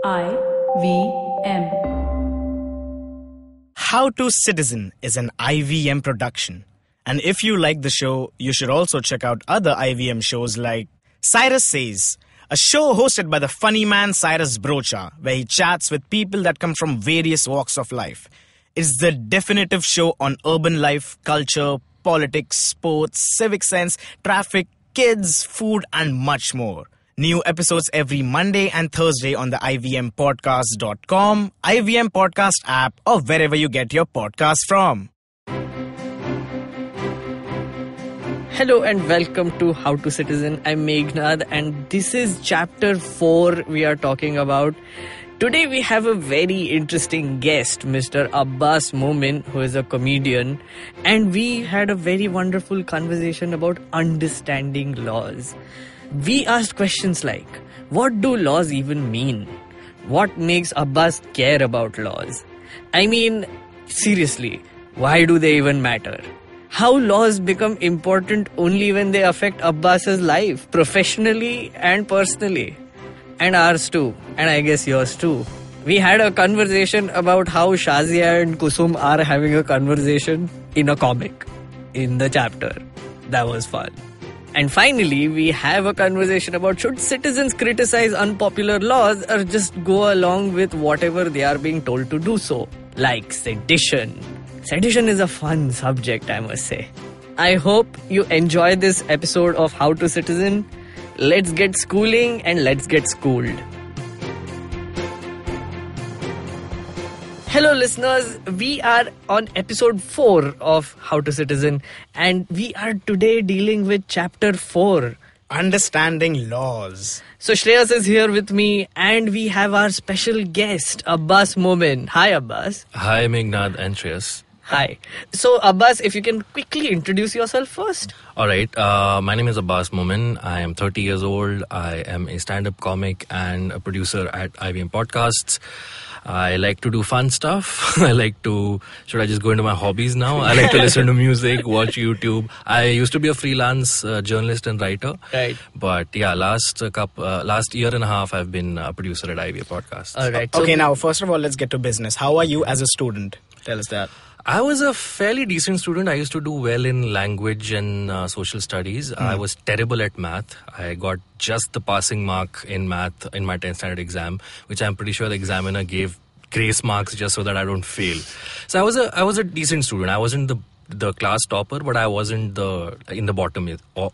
IVM. How to Citizen is an IVM production. And if you like the show, you should also check out other IVM shows like Cyrus Says, a show hosted by the funny man Cyrus Brocha, where he chats with people that come from various walks of life. It's the definitive show on urban life, culture, politics, sports, civic sense, traffic, kids, food, and much more. New episodes every Monday and Thursday on the ivmpodcast.com, IVM Podcast app, or wherever you get your podcasts from. Hello and welcome to How to Citizen. I'm Meghnad and this is chapter 4 we are talking about. Today we have a very interesting guest, Mr. Abbas Momin, who is a comedian, and we had a very wonderful conversation about understanding laws. We asked questions like, what do laws even mean? What makes Abbas care about laws? I mean, seriously, why do they even matter? How laws become important only when they affect Abbas's life, professionally and personally. And ours too, and I guess yours too. We had a conversation about how Shazia and Kusum are having a conversation in a comic, in the chapter. That was fun. And finally, we have a conversation about should citizens criticize unpopular laws or just go along with whatever they are being told to do so, like sedition. Sedition is a fun subject, I must say. I hope you enjoy this episode of How to Citizen. Let's get schooling and let's get schooled. Hello listeners, we are on episode 4 of How to Citizen and we are today dealing with chapter 4. Understanding laws. So Shreyas is here with me and we have our special guest, Abbas Momin. Hi Abbas. Hi Meghnad and Shreyas. Hi. So Abbas, if you can quickly introduce yourself first. Alright, my name is Abbas Momin. I am 30 years old. I am a stand-up comic and a producer at IVM Podcasts. I like to do fun stuff. Should I just go into my hobbies now? I like to listen to music, watch YouTube. I used to be a freelance journalist and writer. Right. But yeah, last year and a half, I've been a producer at IVM Podcasts. Alright. Okay, now, first of all, let's get to business. How are you as a student? Tell us that. I was a fairly decent student. I used to do well in language and social studies. I was terrible at math. I got just the passing mark in math in my 10th standard exam, which I'm pretty sure the examiner gave grace marks just so that I don't fail. So I was a decent student. I wasn't the class topper, but I wasn't in the bottom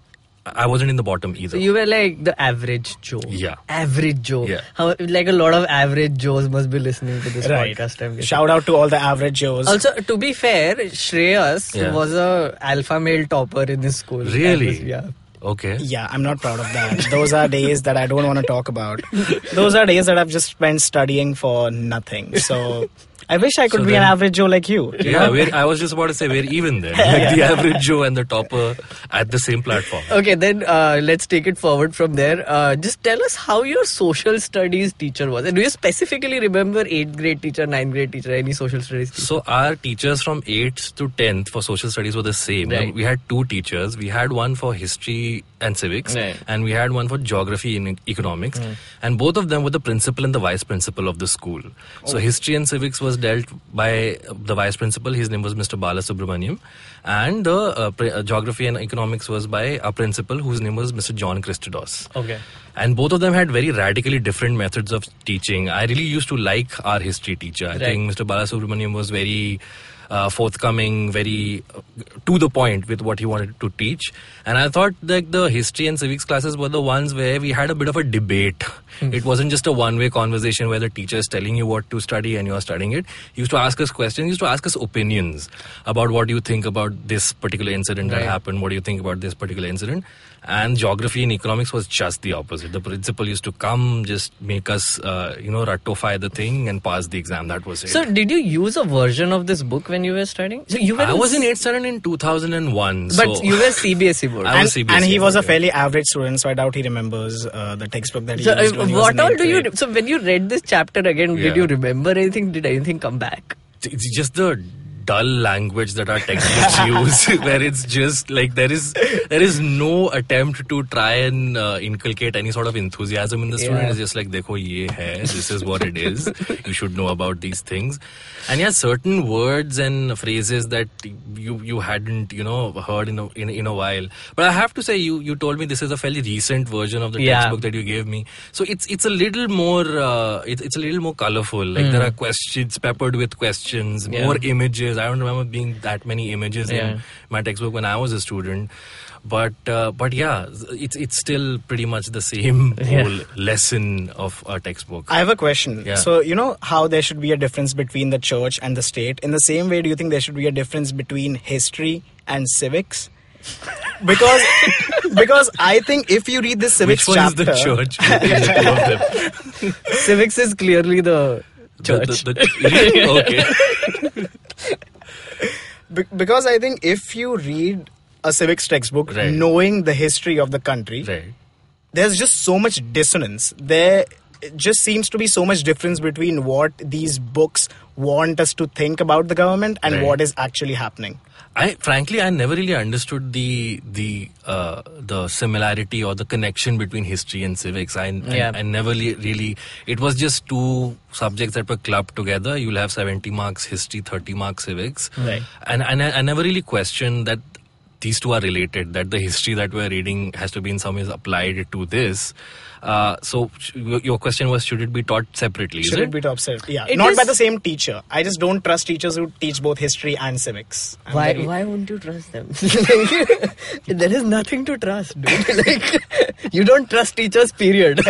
either. So you were like the average Joe. Yeah. Average Joe. Yeah. Like a lot of average Joes must be listening to this Right. podcast. I'm guessing. Shout out to all the average Joes. Also, to be fair, Shreyas was a alpha male topper in his school. Really? Yeah. Okay. Yeah, I'm not proud of that. Those are days that I don't want to talk about. Those are days that I've just spent studying for nothing. So I wish I could So be then- an average Joe like you. Yeah, I was just about to say we're even then. Like the average Joe and the topper at the same platform. Okay, then let's take it forward from there. Just tell us how your social studies teacher was. And do you specifically remember 8th grade teacher, 9th grade teacher, any social studies teacher? So our teachers from 8th to 10th for social studies were the same. Right. We had 2 teachers. We had one for history and civics, Right. and we had one for geography and economics. And both of them were the principal and the vice principal of the school. So history and civics was dealt by the vice principal. His name was Mr. Bala Subramaniam. And the geography and economics was by a principal whose name was Mr. John Christodos. Okay. And both of them had very radically different methods of teaching. I really used to like our history teacher. I think Mr. Bala Subramaniam was very forthcoming, very to the point with what he wanted to teach. And I thought that the history and civics classes were the ones where we had a bit of a debate. It wasn't just a one-way conversation where the teacher is telling you what to study and you are studying it. He used to ask us questions, he used to ask us opinions about what do you think about this particular incident that happened, what do you think about this particular incident. And geography and economics was just the opposite. The principal used to come, just make us, ratify the thing and pass the exam. That was it. So did you use a version of this book when you were studying? So you were I was in 8th standard in 2001. But so you were CBSE board. I was CBSE. And he was a fairly average student, so I doubt he remembers the textbook that he So used when he was what in all 8th do you... grade. So when you read this chapter again, did Yeah. you remember anything? Did anything come back? It's just the dull language that our textbooks use, where it's just like there is no attempt to try and inculcate any sort of enthusiasm in the student. It's just like, dekho ye hai, this is what it is. You should know about these things. And yeah, certain words and phrases that you hadn't heard in a while. But I have to say, you told me this is a fairly recent version of the textbook that you gave me. So it's a little more it's a little more colorful. Like there are questions peppered with questions, more images. I don't remember being that many images in my textbook when I was a student. But yeah, it's still pretty much the same whole lesson of our textbook. I have a question. Yeah. So, you know how there should be a difference between the church and the state? In the same way, do you think there should be a difference between history and civics? Because I think if you read this civics chapter... Which one is the church between the two of them? Civics is clearly the church. Okay. Because I think if you read a civics textbook, knowing the history of the country, there's just so much dissonance. There just seems to be so much difference between what these books want us to think about the government and what is actually happening. Frankly, I never really understood the similarity or the connection between history and civics. I never really. It was just two subjects that were clubbed together. You'll have 70 marks history, 30 marks civics, and I never really questioned that these two are related. That the history that we're reading has to be in some ways applied to this. So your question was, should it be taught separately? Should it be taught separately? Yeah, not by the same teacher. I just don't trust teachers who teach both history and civics. Why wouldn't you trust them? There is nothing to trust, dude. You don't trust teachers, period.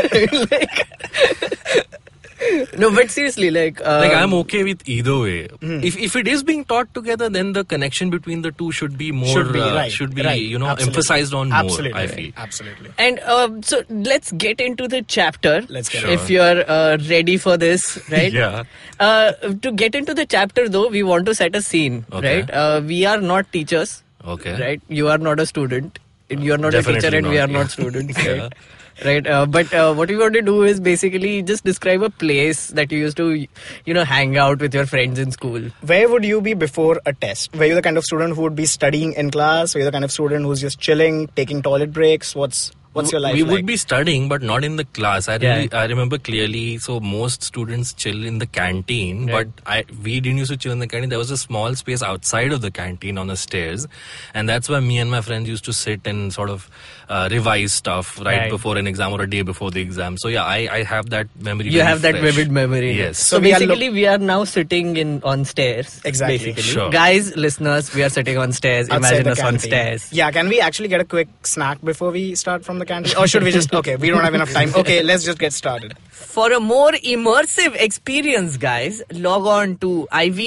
No, but seriously, I'm okay with either way. If it is being taught together, then the connection between the two should be more emphasized on more. I feel absolutely. And so let's get into the chapter. Let's get if you're ready for this, right? Yeah. To get into the chapter, though, we want to set a scene, right? We are not teachers. Okay. Right? You are not a student. You are not a teacher, and we are not students. Right? Right, but what we want to do is basically just describe a place that you used to, hang out with your friends in school. Where would you be before a test? Were you the kind of student who would be studying in class? Were you the kind of student who's just chilling, taking toilet breaks? What's your life We like? would be studying, but not in the class. I remember clearly. So most students chill in the canteen, but we didn't used to chill in the canteen. There was a small space outside of the canteen on the stairs, and that's where me and my friends used to sit and sort of revise stuff right before an exam or a day before the exam. So yeah, I have that memory. You have that vivid memory. Yes. So basically, we are now sitting on stairs. Exactly. Basically. Sure. Guys, listeners, we are sitting on stairs. Outside Imagine us on stairs. Yeah, can we actually get a quick snack before we start from the canteen? Or should we just... Okay, we don't have enough time. Okay, let's just get started. For a more immersive experience, guys, log on to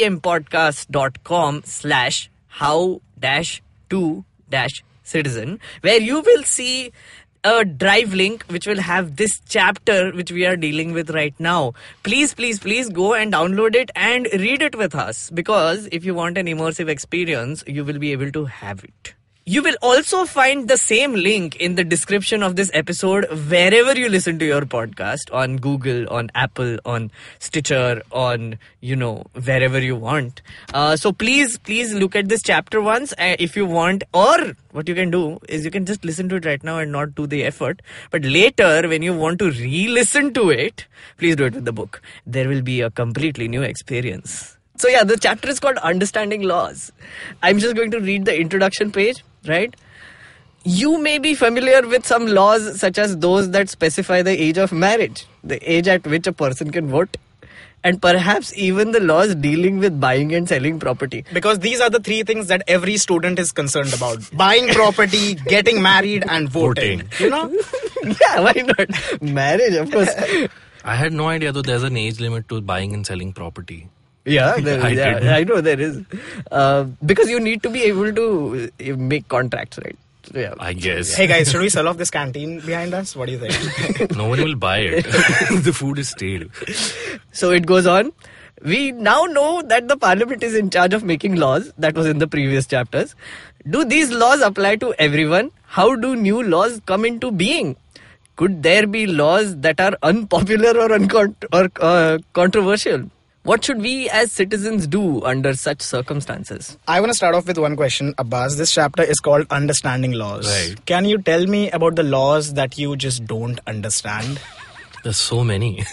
ivmpodcast.com/how-to-citizen, where you will see a drive link which will have this chapter which we are dealing with right now. Please go and download it and read it with us, because if you want an immersive experience, you will be able to have it. You will also find the same link in the description of this episode wherever you listen to your podcast, on Google, on Apple, on Stitcher, on, wherever you want. So please look at this chapter once if you want, or what you can do is you can just listen to it right now and not do the effort. But later, when you want to re-listen to it, please do it with the book. There will be a completely new experience. So yeah, the chapter is called Understanding Laws. I'm just going to read the introduction page, right? You may be familiar with some laws such as those that specify the age of marriage, the age at which a person can vote, and perhaps even the laws dealing with buying and selling property. Because these are the three things that every student is concerned about. Buying property, getting married, and voting. Yeah, why not? Marriage, of course. I had no idea though there's an age limit to buying and selling property. Yeah, I know there is. Because you need to be able to make contracts, right? So, yeah. I guess. Hey guys, should we sell off this canteen behind us? What do you think? No one will buy it. The food is stale. So it goes on. We now know that the parliament is in charge of making laws. That was in the previous chapters. Do these laws apply to everyone? How do new laws come into being? Could there be laws that are unpopular or controversial? What should we as citizens do under such circumstances? I want to start off with one question, Abbas. This chapter is called Understanding Laws. Right. Can you tell me about the laws that you just don't understand? There's so many.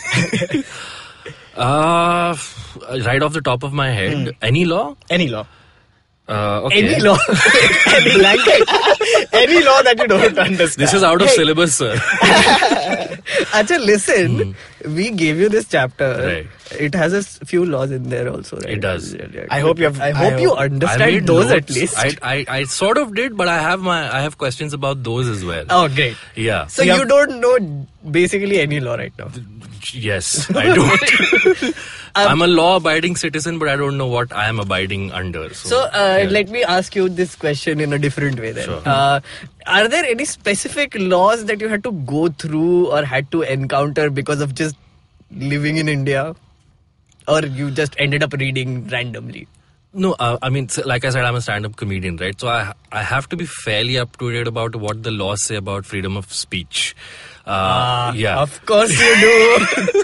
Right off the top of my head, any law? Any law. Okay. Any law. Any blanket. Any law that you don't understand. This is out of syllabus, sir. Acha, listen. We gave you this chapter. Right. It has a few laws in there also, right? It does. I hope you have. I hope you I understand made those notes. at least. I sort of did, but I have questions about those as well. Oh, great. Yeah. So you don't know basically any law right now. Yes, I don't. I'm a law-abiding citizen, but I don't know what I am abiding under. So yeah. let me ask you this question in a different way then. Sure. Are there any specific laws that you had to go through or had to encounter because of just living in India? Or you just ended up reading randomly? No, I mean, like I said, I'm a stand-up comedian, right? So I have to be fairly up to date about what the laws say about freedom of speech. Yeah. Of course you do.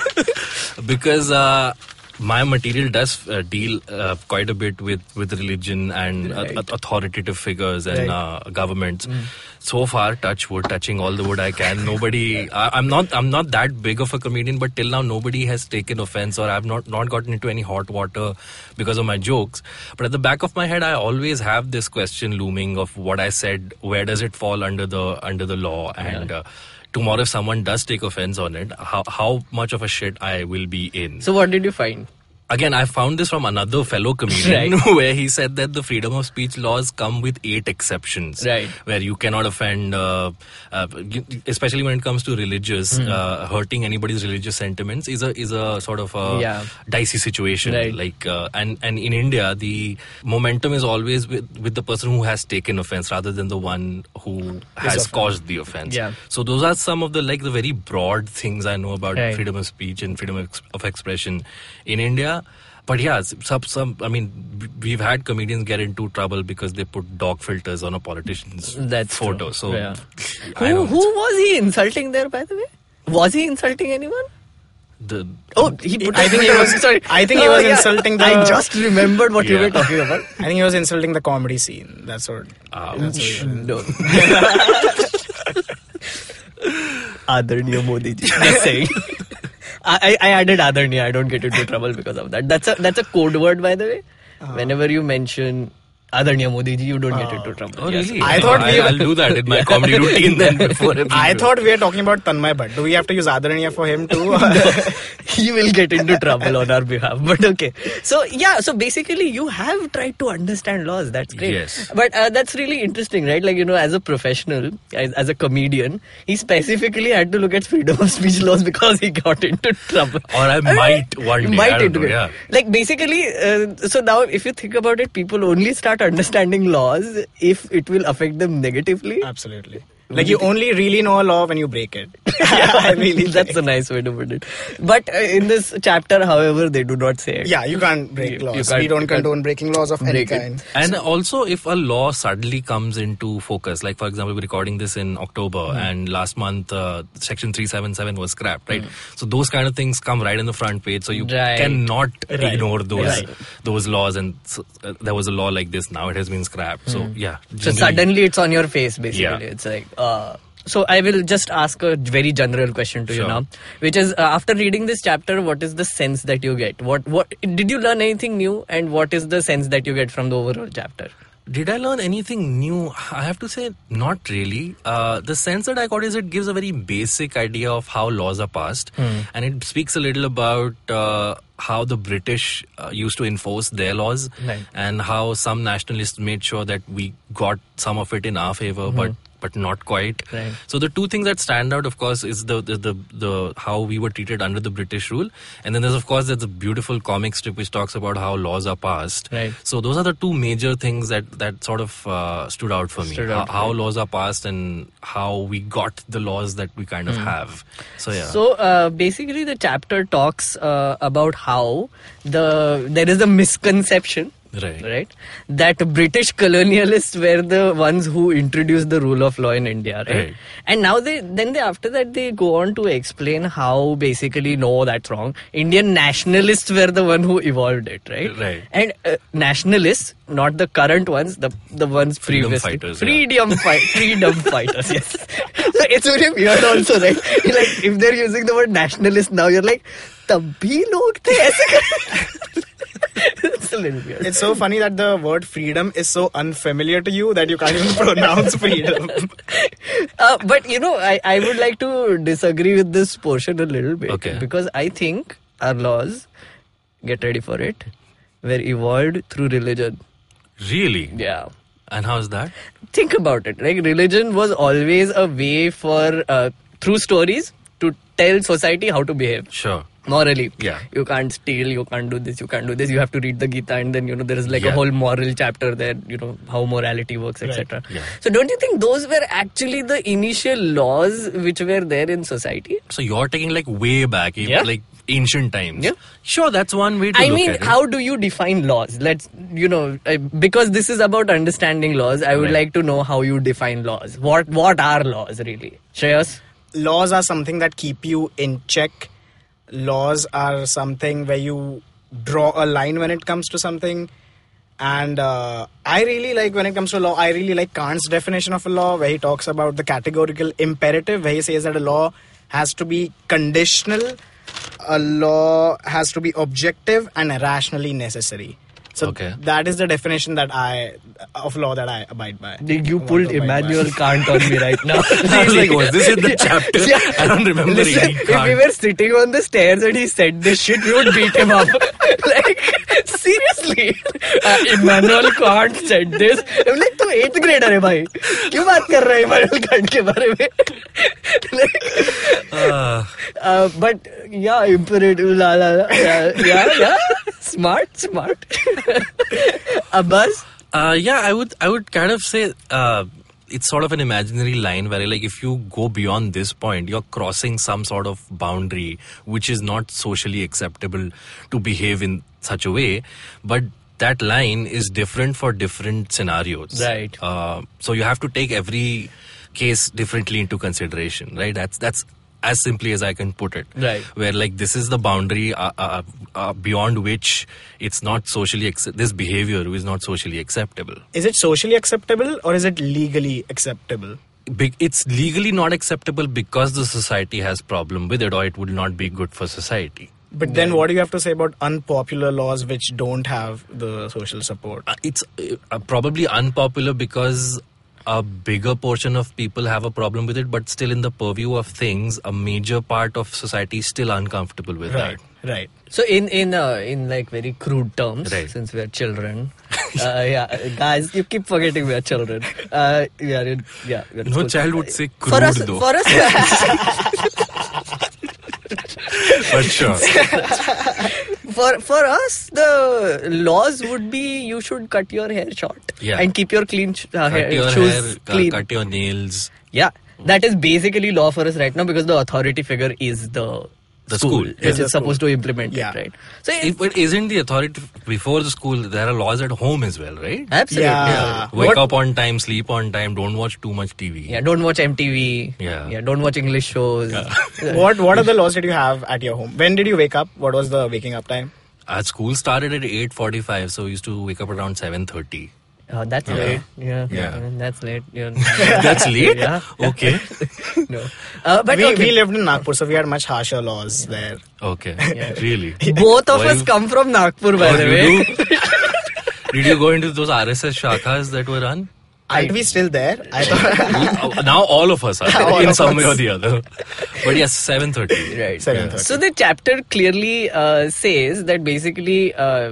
Because my material does deal quite a bit with religion and authoritative figures and governments. So far, touching all the wood I can. Nobody, I'm not that big of a comedian, but till now nobody has taken offense, or I've not gotten into any hot water because of my jokes. But at the back of my head, I always have this question looming of what I said. Where does it fall under the law? And tomorrow, if someone does take offense on it, how much of a shit I will be in. So what did you find? Again, I found this from another fellow comedian where he said that the freedom of speech laws come with 8 exceptions. Right. Where you cannot offend, especially when it comes to religious, hurting anybody's religious sentiments is a sort of a dicey situation. Right. Like, and in India, the momentum is always with the person who has taken offense rather than the one who has caused the offense. Yeah. So those are some of the very broad things I know about freedom of speech and freedom of expression in India. But yeah, I mean, we've had comedians get into trouble because they put dog filters on a politician's photo. True. So, who was he insulting there, by the way? Was he insulting anyone? I think he was. Sorry, I think he was insulting the. I just remembered what you were talking about. I think he was insulting the comedy scene. That's what. No. Adarniya Modi ji. Just saying. I added Adarniya. I don't get into trouble because of that. That's a code word, by the way. Whenever you mention Adarniya Modi ji, you don't get into trouble. Oh, really? I thought I'll do that in my comedy routine then before. I thought we were talking about Tanmay Bhatt. Do we have to use Adarniya for him too? He will get into trouble on our behalf. But okay. So basically you have tried to understand laws. That's great. Yes. But that's really interesting, right? Like, as a professional, as a comedian, he specifically had to look at freedom of speech laws because he got into trouble. Or I might one day. I don't know, yeah. Like basically, so now if you think about it, people only start understanding laws if it will affect them negatively. Absolutely. Like you only really know a law when you break it. I really That's a nice way to put it. But in this chapter, however, they do not say it. Yeah, you can't break laws. We don't condone breaking laws of any kind. And also, if a law suddenly comes into focus, like for example, we're recording this in October, and last month Section 377 was scrapped, right? So those kind of things come right in the front page. So you cannot ignore those laws. And so, there was a law like this. Now it has been scrapped. So yeah. So suddenly it's on your face. Basically, it's like. So I will just ask a very general question to you now, which is after reading this chapter, what is the sense that you get? What did you learn anything new, and what is the sense that you get from the overall chapter? Did I learn anything new? I have to say, not really. The sense that I got is it gives a very basic idea of how laws are passed, and it speaks a little about how the British used to enforce their laws, and how some nationalists made sure that we got some of it in our favor, but not quite. Right. So the two things that stand out, of course, is the how we were treated under the British rule, and then there's a beautiful comic strip which talks about how laws are passed. Right. So those are the two major things that sort of stood out for me. How laws are passed and how we got the laws that we kind of have. So yeah. So basically, the chapter talks about how there is a misconception Right? That British colonialists were the ones who introduced the rule of law in India, right? And now after that they go on to explain how basically no, that's wrong. Indian nationalists were the one who evolved it, right? And nationalists, not the current ones, the ones previously. Freedom fighters, yes. So it's very weird also, right? Like if they're using the word nationalist now, you're like, tabhi log the aise. It's a little weird. It's so funny that the word freedom is so unfamiliar to you that you can't even pronounce freedom. But I would like to disagree with this portion a little bit. Okay. Because I think our laws, get ready for it, were evolved through religion. Really? Yeah. And how's that? Think about it. Like religion was always a way for, through stories, to tell society how to behave. Sure. Morally. Yeah. You can't steal, you can't do this, you can't do this. You have to read the Gita, and then, there is like a whole moral chapter there, how morality works, etc. Yeah. So don't you think those were actually the initial laws which were there in society? So you're taking like way back, like ancient times. Yeah. Sure, that's one way to look at it. How do you define laws? Let's, because this is about understanding laws, I would like to know how you define laws. What are laws really? Shreyas? Laws are something that keep you in check. Laws are something where you draw a line when it comes to something. And I really like, when it comes to law, I really like Kant's definition of a law, where he talks about the categorical imperative, where he says that a law has to be conditional, a law has to be objective and rationally necessary. So that is the definition of law that I abide by. You pulled Immanuel Kant on me right now. I was like, was this in the chapter? I don't remember reading Kant. If we were sitting on the stairs and he said this shit, we would beat him up. Like, seriously. Immanuel Kant said this. I'm like, tu 8th grader hai bhai. Kyun baat kar raha hai Immanuel Kant ke bare mein? But yeah, imperative, yeah. Smart. Abbas? I would kind of say it's sort of an imaginary line where, like, if you go beyond this point, you're crossing some sort of boundary which is not socially acceptable to behave in such a way. But that line is different for different scenarios. Right. So you have to take every case differently into consideration, right? That's as simply as I can put it. Right. Where, like, this is the boundary beyond which it's not socially this behavior is not socially acceptable. Is it socially acceptable or is it legally acceptable? It's legally not acceptable because the society has problem with it, or it would not be good for society. But then what do you have to say about unpopular laws which don't have the social support? It's probably unpopular because a bigger portion of people have a problem with it, but still in the purview of things, a major part of society is still uncomfortable with that. Right. So in like very crude terms, since we are children, guys, you keep forgetting we are children. We are in no child would say crude though. For us. But sure. For us, the laws would be you should cut your hair short and keep your shoes clean. Cut your nails. Yeah, that is basically law for us right now because the authority figure is the school. Which is supposed to implement it, right? So but isn't the authority before the school? There are laws at home as well, right? Absolutely. Yeah. Wake up on time, sleep on time, don't watch too much TV. Yeah, don't watch MTV. Yeah, don't watch English shows. Yeah. What are the laws that you have at your home? When did you wake up? What was the waking up time? School started at 8:45, so we used to wake up around 7:30. Oh, that's late. Yeah. That's late. Yeah. That's late? Yeah. Okay. No. But we lived in Nagpur, so we had much harsher laws there. Okay. Really? Both of us come from Nagpur, by the way. Did you go into those RSS shakhas that were run? Are we still there? I thought now all of us are in some way or the other. But yes, 7:30. Right. 7:30. So the chapter clearly says that basically,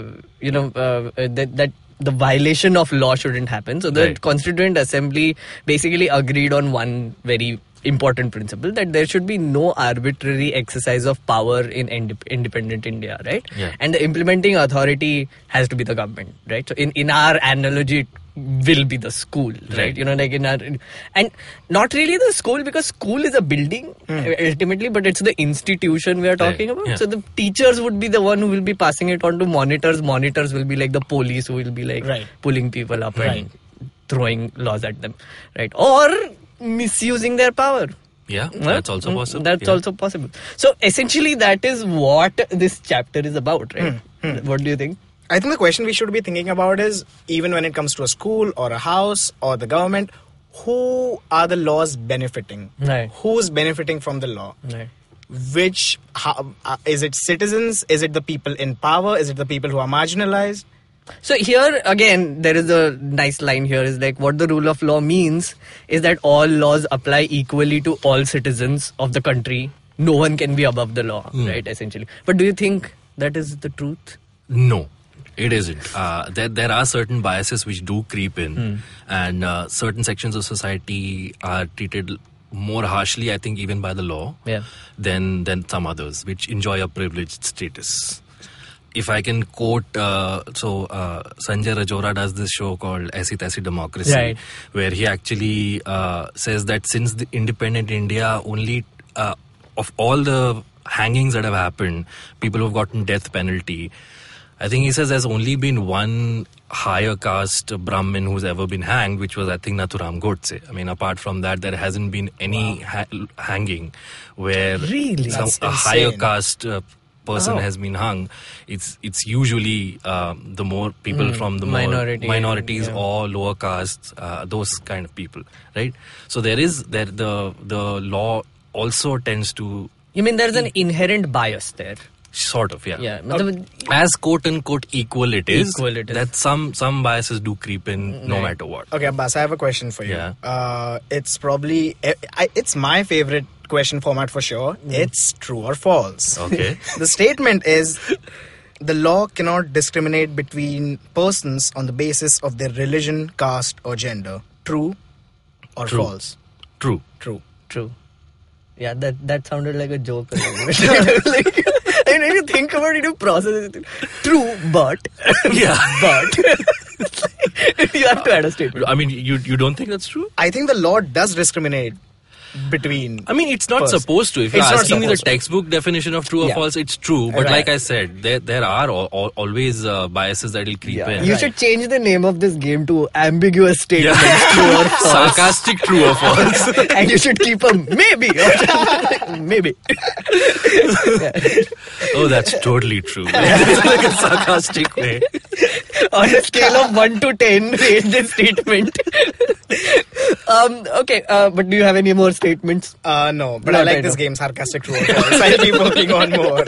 that the violation of law shouldn't happen. So the Constituent Assembly basically agreed on one very important principle, that there should be no arbitrary exercise of power in independent India, right? Yeah. And the implementing authority has to be the government, right? So in our analogy, will be the school, right? Like in our, and not really the school, because school is a building ultimately, but it's the institution we are talking about. Yeah. So the teachers would be the one who will be passing it on to monitors. Monitors will be like the police, who will be like pulling people up and throwing laws at them, right? Or misusing their power. Yeah, that's also possible. That's also possible. So essentially, that is what this chapter is about, right? What do you think? I think the question we should be thinking about is, even when it comes to a school or a house or the government, who are the laws benefiting? Right. Who's benefiting from the law? Right. Is it citizens? Is it the people in power? Is it the people who are marginalized? So here again, there is a nice line here, is like, what the rule of law means is that all laws apply equally to all citizens of the country. No one can be above the law, right, essentially. But do you think that is the truth? No. It isn't. There are certain biases which do creep in, and certain sections of society are treated more harshly, I think, even by the law, than some others, which enjoy a privileged status. If I can quote, Sanjay Rajora does this show called Aisi Taisi Democracy, where he actually says that since the independent India, only of all the hangings that have happened, people who have gotten death penalty, I think he says there's only been one higher caste Brahmin who's ever been hanged, which was, I think, Nathuram Godse. I mean, apart from that, there hasn't been any hanging where a higher caste person has been hung. It's usually the more people from the minorities or lower castes, those kind of people, right? So the law also tends to... You mean there's an inherent bias there? Sort of, yeah. As quote-unquote equal it is, that some biases do creep in no matter what. Okay, Abbas, I have a question for you. Yeah. It's probably... it's my favorite question format for sure. It's true or false. Okay. The statement is, the law cannot discriminate between persons on the basis of their religion, caste or gender. True or false? True. Yeah, that sounded like a joke. Like, and when you think about it, you process it. True, but. Yeah. But. You have to add a statement. I mean, you don't think that's true? I think the law does discriminate between... I mean, it's not supposed to. If you're asking me the textbook definition of true or false, it's true. But like I said, there are always biases that will creep in. You should change the name of this game to ambiguous statements, true or false. Sarcastic true or false. And you should keep a maybe. Maybe. Oh, that's totally true. It's like a sarcastic way. On a scale of 1 to 10, rate this statement. Okay, but do you have any more statements? No, but I like this game, sarcastic true or false. I'll keep working on more.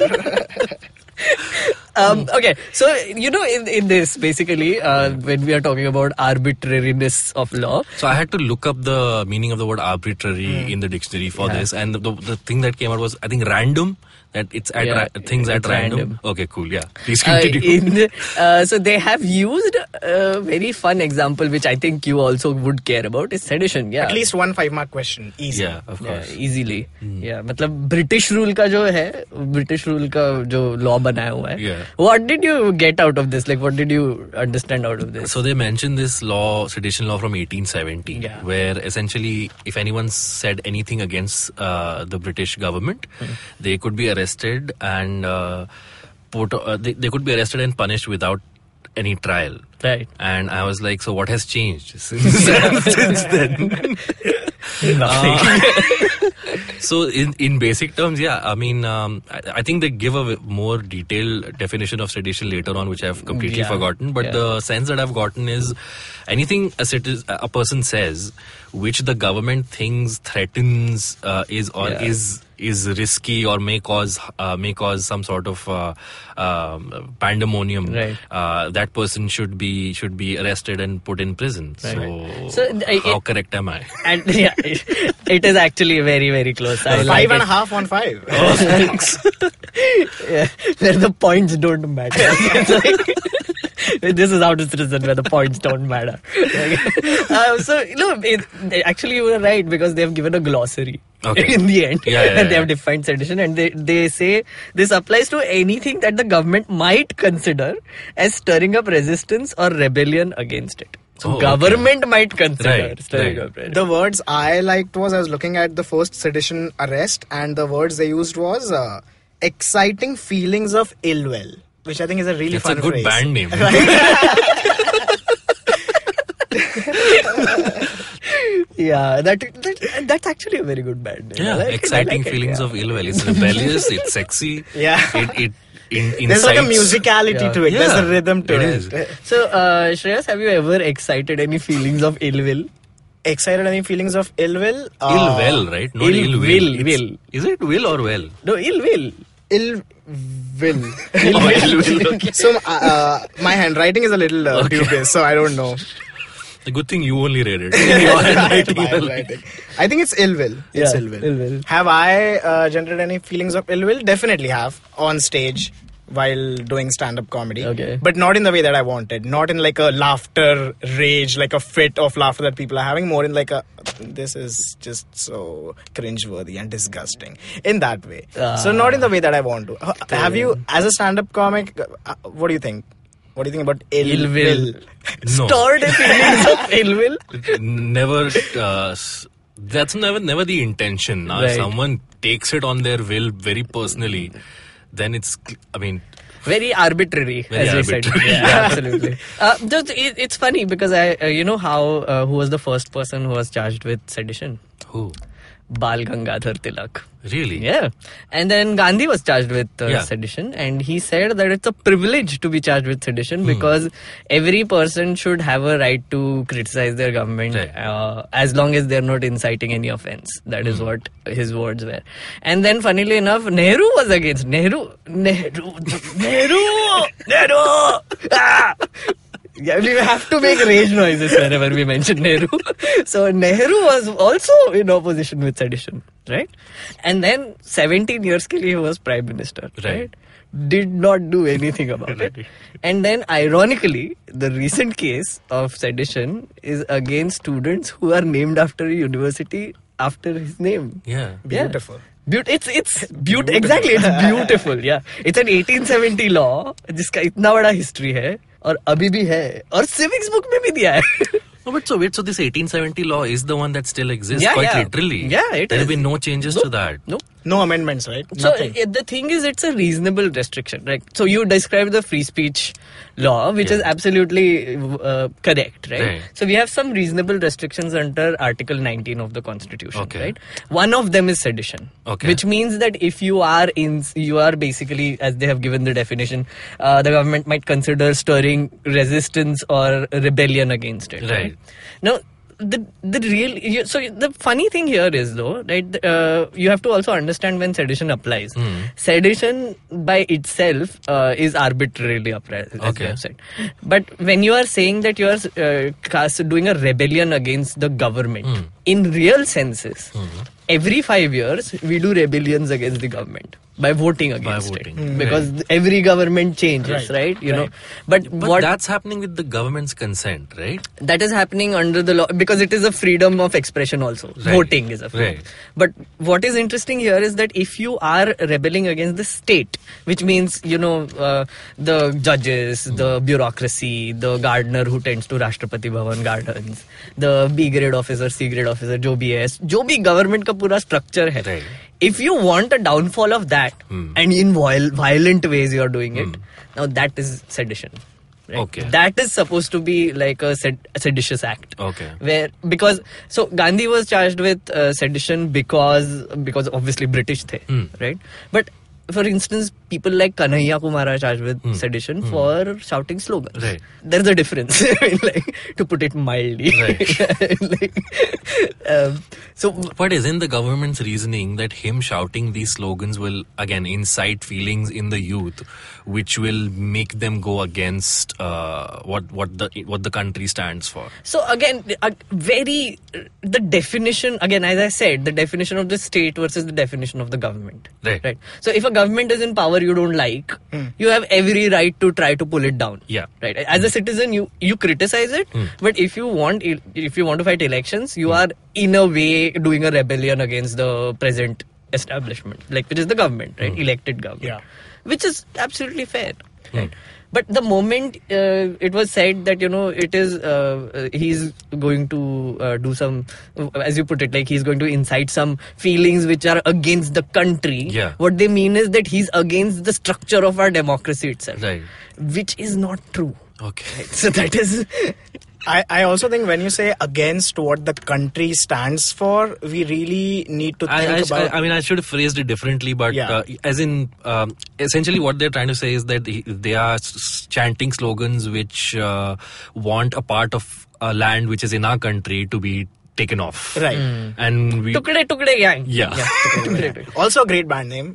Okay, so in this basically, when we are talking about arbitrariness of law, so I had to look up the meaning of the word arbitrary in the dictionary for this, and the thing that came out was, I think, random. That it's at things at random. Okay, cool. Yeah, please continue. So they have used a very fun example, which I think you also would care about, is sedition. Yeah, at least 1 5-mark question. Easy. Yeah, of course. Easily. Yeah, मतलब British rule का जो है, British rule का जो law बनाया हुआ है. Yeah. What did you get out of this? Like, what did you understand out of this? So they mentioned this law, sedition law from 1870, where essentially, if anyone said anything against the British government, they could be arrested and they could be arrested and punished without any trial. Right. And I was like, so what has changed since then? Nothing. So in basic terms, I mean, I think they give a more detailed definition of sedition later on, which I've completely forgotten. But the sense that I've gotten is anything a person says which the government thinks threatens is risky or may cause some sort of pandemonium. Right. That person should be arrested and put in prison. Right. So how correct am I? And it is actually very, very close. 5.5 on 5. Oh, thanks. Where the points don't matter. This is out of citizen where the points don't matter. So actually you were right, because they have given a glossary in the end. And they have defined sedition, and they say this applies to anything that the government might consider as stirring up resistance or rebellion against it. So government might consider stirring up riots. The words I liked was, I was looking at the first sedition arrest, and the words they used was exciting feelings of ill will, which I think is a really fun phrase. It's a good band name. Yeah, that's actually a very good band name. Yeah, exciting feelings of ill will. It's rebellious, it's sexy. Yeah. It there's like a musicality to it. Yeah, There's a rhythm to it. So, Shreyas, have you ever excited any feelings of ill will? Excited any feelings of ill will? Ill will, right? Not ill will. Will. Is it will or well? No, ill will. Ill will. Ill will. Okay. So, my handwriting is a little dubious, so I don't know. The good thing you only read it. Your handwriting. I think it's ill will. It's Yeah, ill will. ill will. Have I generated any feelings of ill will? Definitely have. On stage while doing stand-up comedy. Okay. But not in the way that I wanted. Not in like a laughter rage, like a fit of laughter that people are having. More in like a, this is just so cringeworthy and disgusting. In that way. So not in the way that I want to. Have you, as a stand-up comic, what do you think? What do you think about ill will? No. Stored feelings of ill will? Never. That's never the intention. Now, if Right. someone takes it on their will very personally, then it's. I mean. Very arbitrary, Very as arbitrary. we said. Yeah, absolutely. It's funny because you know how who was the first person who was charged with sedition? Who? Bal Gangadhar Tilak. Really? Yeah. And then Gandhi was charged with Yeah. sedition, and he said that it's a privilege to be charged with sedition because every person should have a right to criticize their government as long as they're not inciting any offense. That is what his words were. And then funnily enough, Nehru was against Nehru. Ah! Yeah, we have to make rage noises whenever we mention Nehru. So Nehru was also in opposition with sedition, right? And then 17 years ke liye he was prime minister, right? Did not do anything about it. And then ironically, the recent case of sedition is against students who are named after a university after his name. Yeah. Beautiful. It's beautiful. Exactly, it's beautiful. Yeah, it's an 1870 law जिसका इतना बड़ा history है और अभी भी है और civics book में भी दिया है. No, but so this 1870 law is the one that still exists Yeah, quite yeah. literally. Yeah, it There have is. been no changes to that. No. No amendments, right? So Nothing. the thing is, it's a reasonable restriction, right? So you described the free speech law, which is absolutely correct, right? So we have some reasonable restrictions under Article 19 of the Constitution, right? One of them is sedition, which means that if you are basically, as they have given the definition, the government might consider stirring resistance or rebellion against it. Right? Now, so the funny thing here is though, right, you have to also understand when sedition applies. Sedition by itself is arbitrarily applied, as we have said. But when you are saying that you are doing a rebellion against the government, in real senses, every 5 years we do rebellions against the government. By voting against it. Because every government changes, right? You know. But that's happening with the government's consent, right? That is happening under the law because it is a freedom of expression also. Voting is a freedom. But what is interesting here is that if you are rebelling against the state, which means, you know, the judges, the bureaucracy, the gardener who tends to Rashtrapati Bhavan gardens, the B grade officer, C grade officer, jo bhi government ka pura structure hai. If you want a downfall of that, and in violent ways you are doing it, now that is sedition. Right? That is supposed to be like a seditious act. So Gandhi was charged with sedition because obviously British the, right? But for instance, people like Kanhaiya Kumar are charged with sedition for shouting slogans. There's a difference, like, to put it mildly. But isn't the government's reasoning that him shouting these slogans will again incite feelings in the youth, which will make them go against what the country stands for? So again, the definition, again, as I said, the definition of the state versus the definition of the government. Right. So if a government is in power you don't like, you have every right to try to pull it down. Right. As a citizen, you criticize it, but if you want to fight elections, you are in a way doing a rebellion against the present establishment, like which is the government, right? Elected government, which is absolutely fair. Right. But the moment it was said that, it is, he's going to do some, as you put it, like he's going to incite some feelings which are against the country. Yeah. What they mean is that he's against the structure of our democracy itself. Right. Which is not true. Okay. So that is... I also think when you say against what the country stands for, we really need to think about... I should have phrased it differently, but as in, essentially what they're trying to say is that they are chanting slogans which want a part of land which is in our country to be taken off. Right. And we... Tukde Tukde Gang. Yeah. Also a great band name.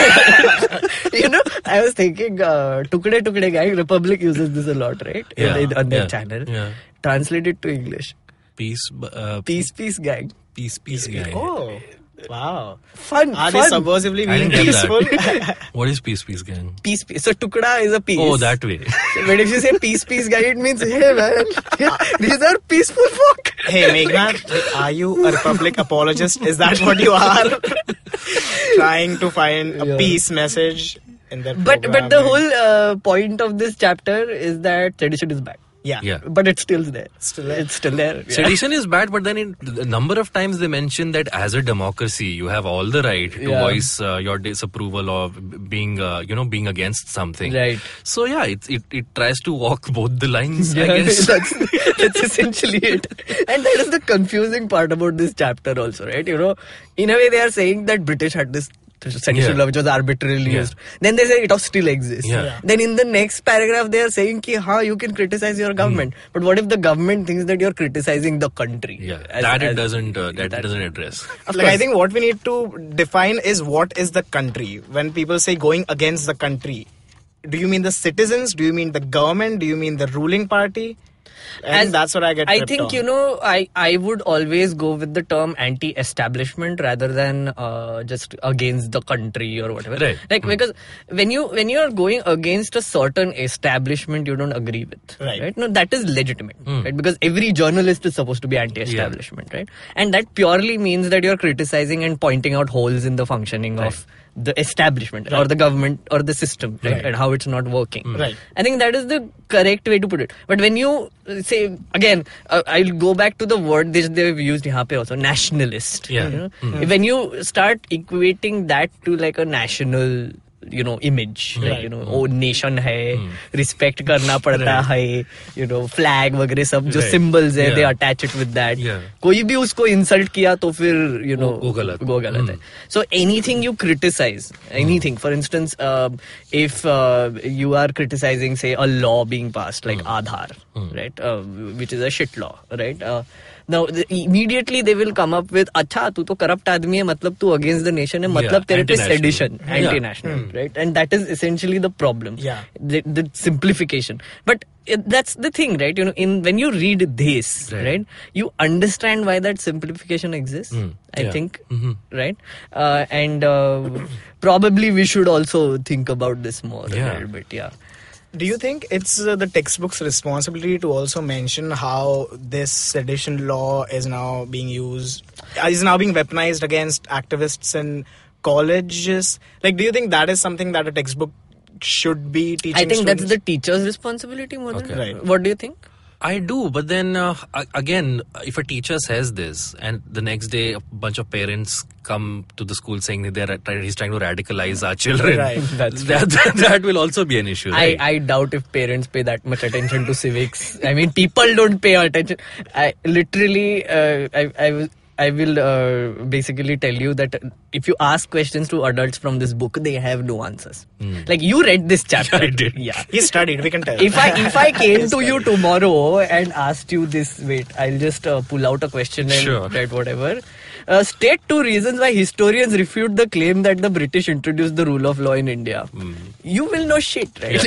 I was thinking, Tukde Tukde Gang, Republic uses this a lot, right? On their channel. Yeah. Translate it to English. Peace Gang. Peace gang. Oh, wow. Fun. Are they subversively being peaceful? What is peace gang? Peace. So Tukda is a piece. Oh, that way. But if you say peace gang, it means, hey man, these are peaceful folk. Hey Meghnad, are you a Republic apologist? Is that what you are? Trying to find a peace message in their program. But the whole point of this chapter is that sedition is bad. Yeah. But it's still there. It's still there. Yeah. Sedition is bad, but then a number of times they mention that as a democracy, you have all the right to voice your disapproval of being against something. Right. So it tries to walk both the lines, I guess. That's essentially it. And that is the confusing part about this chapter also, right? In a way they are saying that British had this sedition law which was arbitrarily used. Then they say it still exists. Then in the next paragraph they are saying you can criticize your government. But what if the government thinks that you're criticizing the country? It doesn't address. I think what we need to define is what is the country. When people say going against the country, do you mean the citizens? Do you mean the government? Do you mean the ruling party? And that's what I get. I think I would always go with the term anti-establishment rather than just against the country or whatever. Right. Because when you are going against a certain establishment you don't agree with, right? No, that is legitimate, right? Because every journalist is supposed to be anti-establishment, right? And that purely means that you are criticizing and pointing out holes in the functioning of the establishment or the government or the system, right? And how it's not working. Right. I think that is the correct way to put it. But when you say, again, I'll go back to the word they've used here also, nationalist. When you start equating that to like a national image, like, nation hai, respect karna padta hai, flag वगैरह सब जो symbols है, they attach it with that. कोई भी उसको insult किया तो फिर वो गलत है. So anything you criticize, anything, for instance, if you are criticizing, say, a law being passed like Aadhaar, right, which is a shit law, right? Now immediately they will come up with, अच्छा तू तो corrupt आदमी है, मतलब तू against the nation है, मतलब तेरे पे sedition, anti-national, right? And that is essentially the problem, the simplification. But that's the thing, right? When you read this, right, you understand why that simplification exists. I think, right? And probably we should also think about this more a little bit. Do you think it's the textbook's responsibility to also mention how this sedition law is now being weaponized against activists in colleges? Like, do you think that is something that a textbook should be teaching I think students? That's the teacher's responsibility more than Right. What do you think? I do, but then again, if a teacher says this and the next day a bunch of parents come to the school saying that he's trying to radicalize our children, Right. that will also be an issue. Right? I doubt if parents pay that much attention to civics. I mean, people don't pay attention. I will basically tell you that if you ask questions to adults from this book, they have no answers. Like, you read this chapter. I did. Yeah. He studied, we can tell. If I came to you tomorrow and asked you this, I'll just pull out a question and write whatever. State 2 reasons why historians refute the claim that the British introduced the rule of law in India. You will know shit, right?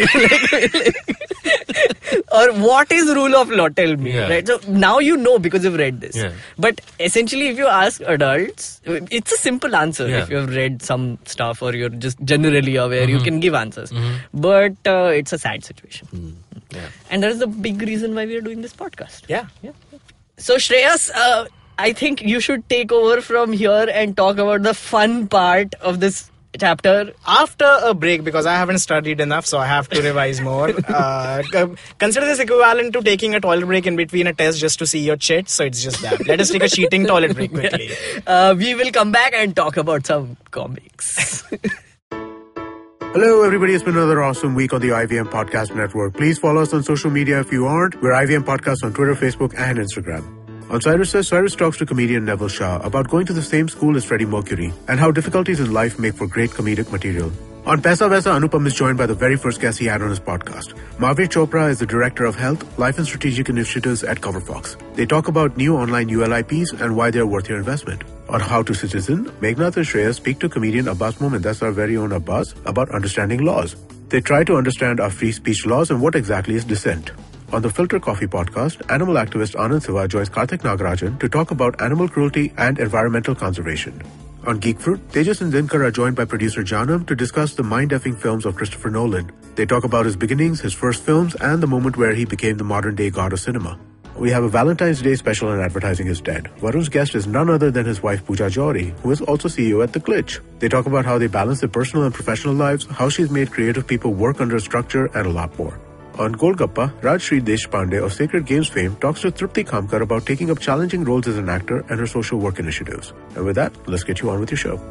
Or what is rule of law? Tell me, right? So now you know because you've read this. But essentially, if you ask adults, it's a simple answer. If you have read some stuff or you're just generally aware, you can give answers. But it's a sad situation. And that is the big reason why we are doing this podcast. So Shreyas, I think you should take over from here and talk about the fun part of this chapter? After a break, because I haven't studied enough, so I have to revise more. Consider this equivalent to taking a toilet break in between a test just to see your chit. So it's just that. Let us take a cheating toilet break quickly. We will come back and talk about some comics. Hello, everybody. It's been another awesome week on the IVM Podcast Network. Please follow us on social media if you aren't. We're IVM Podcast on Twitter, Facebook, and Instagram. On Cyrus Says, Cyrus talks to comedian Neville Shah about going to the same school as Freddie Mercury and how difficulties in life make for great comedic material. On Paisa Vaisa, Anupam is joined by the very first guest he had on his podcast. Mahavir Chopra is the Director of Health, Life and Strategic Initiatives at CoverFox. They talk about new online ULIPs and why they're worth your investment. On How to Citizen, Meghnad and Shreyas speak to comedian Abbas Momin, that's our very own Abbas, about understanding laws. They try to understand our free speech laws and what exactly is dissent. On the Filter Coffee podcast, animal activist Anand Siva joins Karthik Nagarajan to talk about animal cruelty and environmental conservation. On Geek Fruit, Tejas and Dinkar are joined by producer Janam to discuss the mind-effing films of Christopher Nolan. They talk about his beginnings, his first films, and the moment where he became the modern-day god of cinema. We have a Valentine's Day special on Advertising is Dead. Varun's guest is none other than his wife Pooja Johri, who is also CEO at The Glitch. They talk about how they balance their personal and professional lives, how she's made creative people work under a structure, and a lot more. On Golgappa, Rajshri Deshpande of Sacred Games fame talks to Tripti Kamkar about taking up challenging roles as an actor and her social work initiatives. And with that, let's get you on with your show.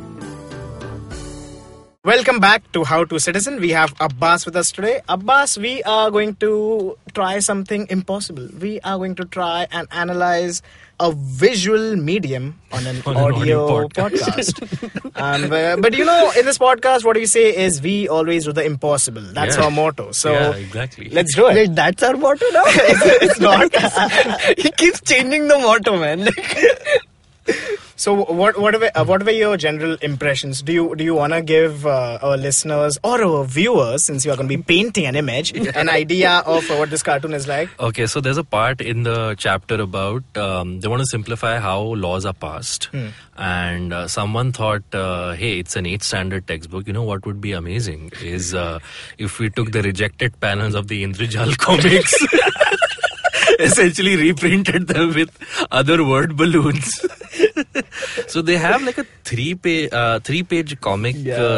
Welcome back to How to Citizen. We have Abbas with us today. Abbas, we are going to try something impossible. We are going to try and analyze a visual medium on an audio podcast. But in this podcast, what we say is we always do the impossible. That's our motto. So exactly. Let's do it. Wait, that's our motto now? It's not. He keeps changing the motto, man. So what were your general impressions? Do you want to give our listeners or our viewers, since you are going to be painting an image, an idea of what this cartoon is like? Okay, so there's a part in the chapter about they want to simplify how laws are passed. And someone thought, hey, it's an 8th standard textbook. You know what would be amazing is if we took the rejected panels of the Indrijal comics, essentially reprinted them with other word balloons. So they have like a three-page comic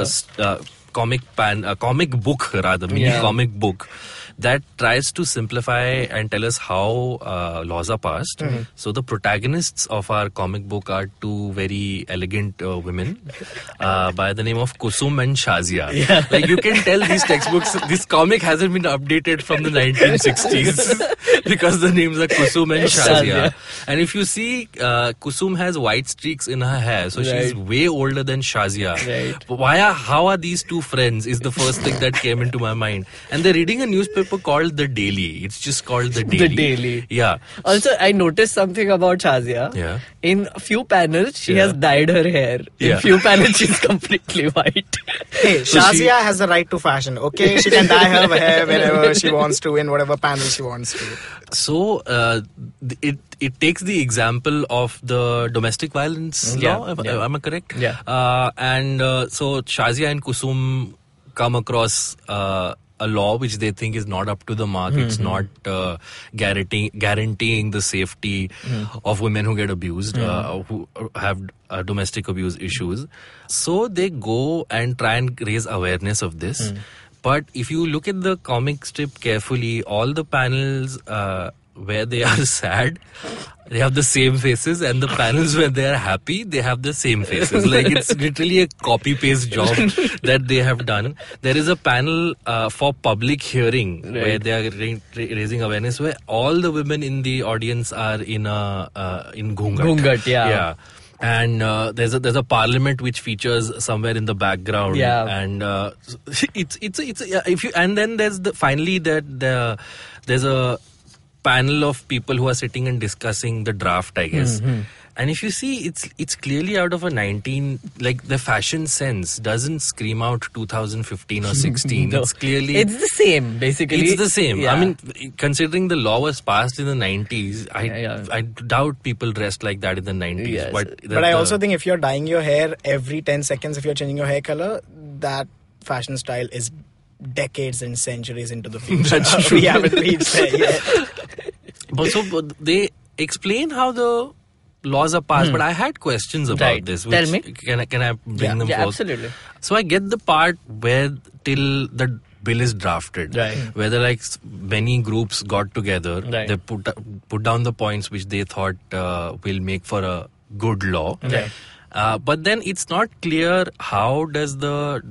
comic book, rather, mini comic book that tries to simplify and tell us how laws are passed. So the protagonists of our comic book are two very elegant women by the name of Kusum and Shazia. Like you can tell these textbooks, this comic hasn't been updated from the 1960s because the names are Kusum and Shazia. And if you see, Kusum has white streaks in her hair, so she's way older than Shazia. How are these two friends is the first thing that came into my mind. And they're reading a newspaper called The Daily. It's just called The Daily. The Daily. Yeah. Also, I noticed something about Shazia. Yeah. In a few panels, she has dyed her hair. In few panels, she's completely white. Hey, Shazia has the right to fashion, okay? She can dye her hair whenever she wants to, in whatever panel she wants to. So, it takes the example of the domestic violence law, am I correct? Yeah. So Shazia and Kusum come across a law which they think is not up to the mark. It's not guaranteeing the safety of women who get abused, who have domestic abuse issues. So they go and try and raise awareness of this. But if you look at the comic strip carefully, all the panels where they are sad, they have the same faces, and the panels where they are happy, they have the same faces. Like it's literally a copy-paste job that they have done. There is a panel for public hearing where they are raising awareness, where all the women in the audience are in Ghungat. Ghungat, yeah. And there's a parliament which features somewhere in the background. Yeah. And and then there's there's a panel of people who are sitting and discussing the draft, I guess. And if you see, it's clearly out of a like the fashion sense doesn't scream out 2015 or 16. No. It's clearly... It's the same, basically. It's the same. Yeah. I mean, considering the law was passed in the 90s, I doubt people dressed like that in the 90s. Yes. But I also think if you're dyeing your hair every 10 seconds, if you're changing your hair color, that fashion style is decades and centuries into the future. That's true. We haven't reached there yet. Also, they explain how the laws are passed, but I had questions about this. Which, Tell me. Can I bring them forth? Absolutely. So I get the part where till the bill is drafted, Right. whether like many groups got together, Right. they put down the points which they thought will make for a good law. Right. But then it's not clear how does the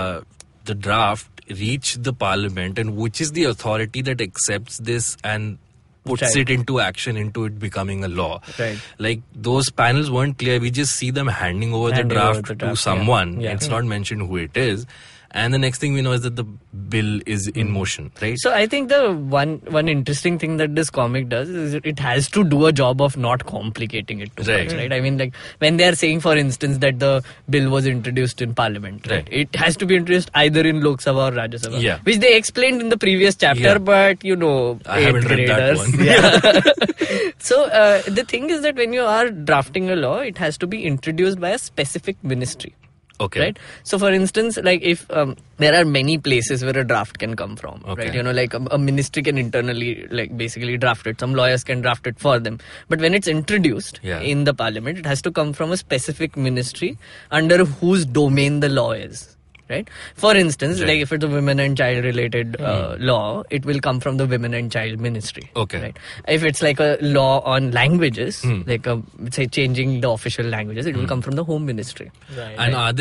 draft reach the parliament, and which is the authority that accepts this and puts Right. it into action, into it becoming a law. Right. Like those panels weren't clear. We just see them handing over the draft to someone. Yeah. It's not mentioned who it is. And the next thing we know is that the bill is in motion, right? So I think the one interesting thing that this comic does is it has to do a job of not complicating it too much, right? I mean, like when they are saying, for instance, that the bill was introduced in Parliament, right? It has to be introduced either in Lok Sabha or Rajya Sabha, which they explained in the previous chapter, but you know, I haven't read that one. Yeah. So the thing is that when you are drafting a law, it has to be introduced by a specific ministry. Okay. Right. So, for instance, like if there are many places where a draft can come from, right? You know, like a ministry can internally, like basically draft it. Some lawyers can draft it for them. But when it's introduced in the parliament, it has to come from a specific ministry under whose domain the law is. Right. For instance, like if it's a women and child related law, it will come from the women and child ministry. Okay. Right. If it's like a law on languages, like say changing the official languages, it will come from the home ministry. Right. And are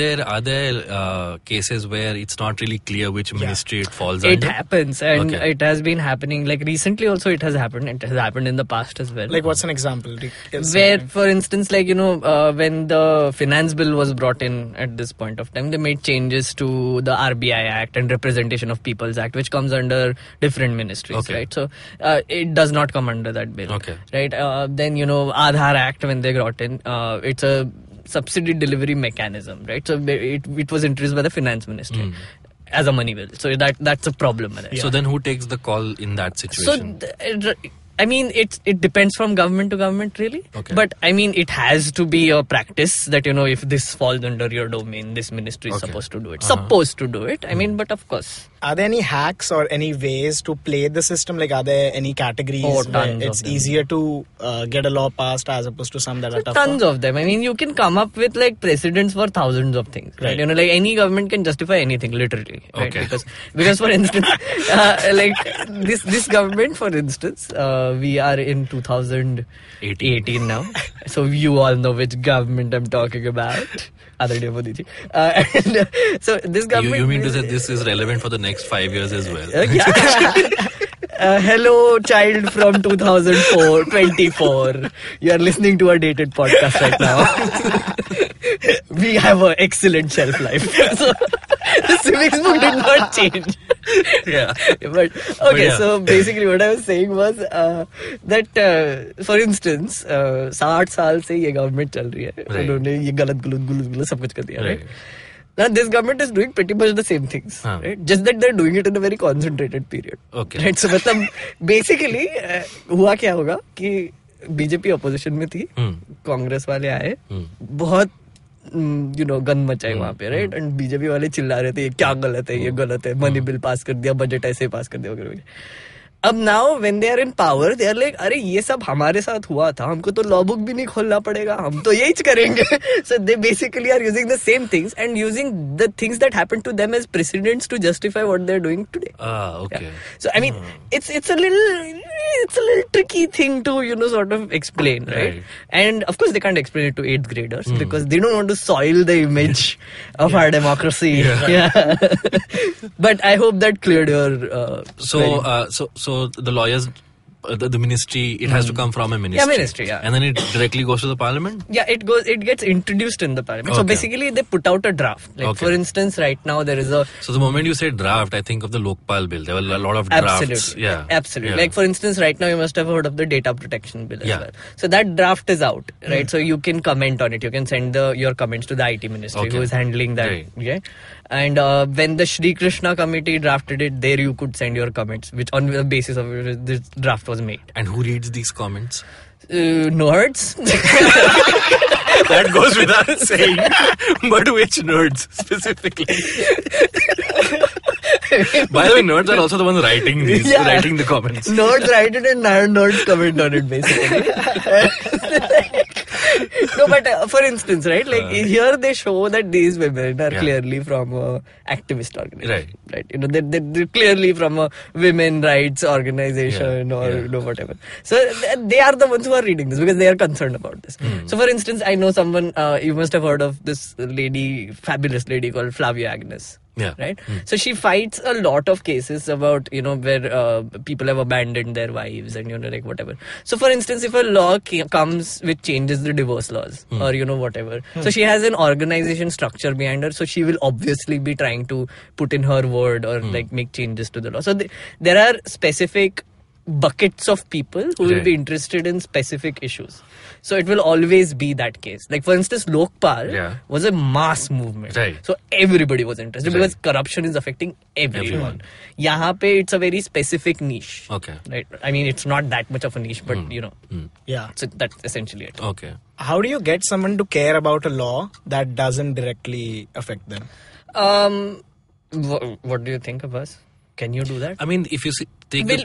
there cases where it's not really clear which ministry it falls under? It under? happens, and it has been happening. Like recently, also it has happened. It has happened in the past as well. Like what's an example? Where, for instance, like when the finance bill was brought in at this point of time, they made changes to the RBI Act and Representation of People's Act, which comes under different ministries, right? So it does not come under that bill, right? Then Aadhaar Act, when they brought in, it's a subsidy delivery mechanism, right? So it was introduced by the finance ministry as a money bill. So that's a problem. So then who takes the call in that situation? So I mean, it depends from government to government, really. But I mean, it has to be a practice that, if this falls under your domain, this ministry is supposed to do it. Supposed to do it. I mean, but of course. Are there any hacks or any ways to play the system? Like, are there any categories where it's easier to get a law passed as opposed to some that are tougher? Tons of them. I mean, you can come up with like precedents for thousands of things, right? Like any government can justify anything, literally, right? Because for instance, like this government, for instance, we are in 2018 now, so you all know which government I'm talking about. So this government. You mean to say this is relevant for the next 5 years as well? Hello, child from 2024. You are listening to a dated podcast right now. We have an excellent shelf life. So the civics book did not change. So basically what I was saying was that for instance 60 साल से ये government चल रही है, उन्होंने ये गलत सब कुछ कर दिया, right? Now this government is doing pretty much the same things, right? Just that they're doing it in a very concentrated period. Right? So मतलब basically हुआ क्या होगा कि बीजेपी opposition में थी, कांग्रेस वाले आए, बहुत गन मचाई वहां पे, राइट? एंड बीजेपी वाले चिल्ला रहे थे ये क्या गलत है, ये गलत है, मनी बिल पास कर दिया, बजट ऐसे पास कर दिया वगैरह। अब now when they are in power they are like, अरे ये सब हमारे साथ हुआ था, हमको तो लॉ बुक भी नहीं खोलना पड़ेगा, हम तो यही करेंगे। So they basically are using the same things and using the things that happened to them as presidents to justify what they are doing today. So I mean it's a little tricky thing to sort of explain, right? And of course they can't explain it to 8th graders because they don't want to soil the image of our democracy. But I hope that cleared your So the lawyers, the ministry, it has to come from a ministry. Ministry, And then it directly goes to the parliament? It gets introduced in the parliament. So basically they put out a draft. Like for instance, right now there is a... So the moment you say draft, I think of the Lokpal bill. There were a lot of drafts. Absolutely. Like for instance, right now you must have heard of the data protection bill as well. So that draft is out, right? So you can comment on it. You can send your comments to the IT ministry who is handling that. And when the Sri Krishna committee drafted it, there you could send your comments, which on the basis of which this draft was made. And who reads these comments? Nerds. That goes without saying. But which nerds specifically? By the way, nerds are also the ones writing these, writing the comments. Nerds write it and nerds comment on it, basically. No, but for instance, right, like here they show that these women are clearly from a activist organization, right? You know, they're clearly from a women rights organization or you know, whatever. So they are the ones who are reading this because they are concerned about this. So for instance, I know someone, you must have heard of this lady, fabulous lady called Flavia Agnes. Yeah. Right. So she fights a lot of cases about, you know, where people have abandoned their wives and, you know, like whatever. So for instance, if a law comes which changes the divorce laws or, you know, whatever. So she has an organization structure behind her. So she will obviously be trying to put in her word or like make changes to the law. So there are specific buckets of people who will be interested in specific issues. So it will always be that case. Like for instance, Lokpal was a mass movement. So everybody was interested because corruption is affecting everyone. Yahan pe it's a very specific niche. Right? I mean, it's not that much of a niche, but you know. Yeah. So that's essentially it. Okay. How do you get someone to care about a law that doesn't directly affect them? What do you think of us? Can you do that? I mean, if you take the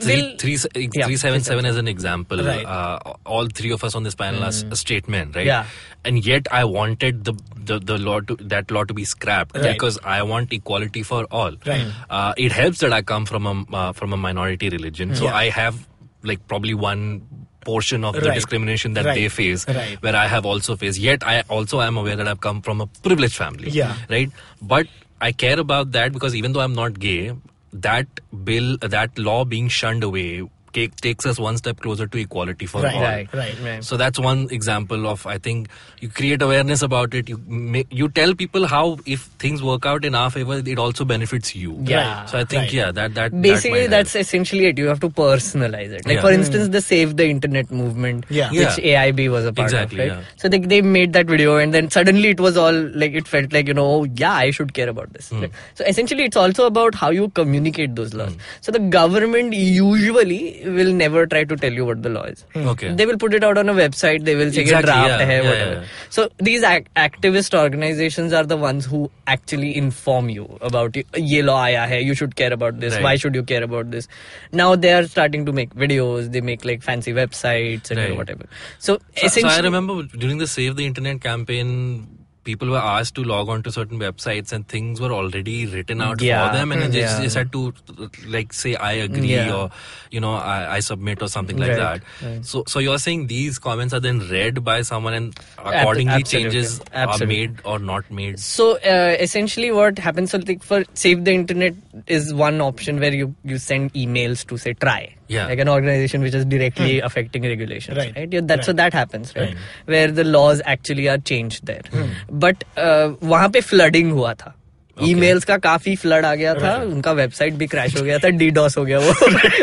377 as an example, all three of us on this panel are straight men, right? Yeah. And yet I wanted the law that law to be scrapped because I want equality for all. Right. It helps that I come from a minority religion, so I have like probably one portion of the discrimination that they face, where I have also faced. Yet I also am aware that I've come from a privileged family, right? But I care about that because even though I'm not gay, that law being shunned away takes us one step closer to equality for all. Right. So that's one example of, I think, you create awareness about it. You tell people how if things work out in our favor, it also benefits you. Yeah. So I think that basically that's essentially it. You have to personalize it. Like for instance, the Save the Internet movement, which AIB was a part of, right? Yeah. So they made that video, and then suddenly it was all like, it felt like, you know, I should care about this. Right? So essentially, it's also about how you communicate those laws. So the government usually will never try to tell you what the law is. They will put it out on a website. They will say draft hai, whatever. So these activist organizations are the ones who actually inform you about ye law aaya hai, you should care about this. Why should you care about this? Now they are starting to make videos. They make like fancy websites and whatever. So essentially, I remember during the Save the Internet campaign, people were asked to log on to certain websites and things were already written out for them, and they just had to like say I agree or, you know, I submit or something like that. So you're saying these comments are then read by someone and accordingly changes are made or not made? So essentially what happens, so like for Save the Internet is one option where you send emails to say try. Like an organization which is directly affecting regulations, right? So that happens, right? Where the laws actually are changed there. But वहाँ पे flooding हुआ था. Emails का काफी flood आ गया था, उनका website भी क्रैश हो गया था, डीडॉस हो गया वो.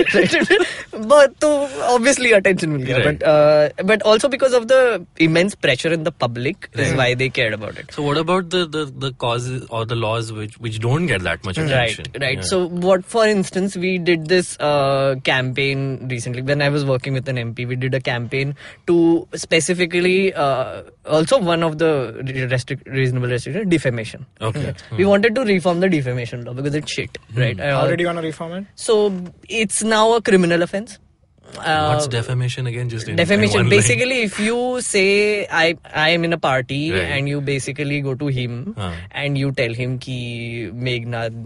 But तो obviously attention मिल गया, but also because of the immense pressure in the public is why they cared about it. So what about the causes or the laws which don't get that much attention? Right. So what, for instance, we did this campaign recently when I was working with an MP. We did a campaign to specifically also one of the reasonable restrictions, defamation. We wanted to reform the defamation law because it's shit, right? How did you want to reform it? So it's now a criminal offense. What's defamation again? Just defamation. Basically, if you say I am in a party and you basically go to him and you tell him ki Meghnad,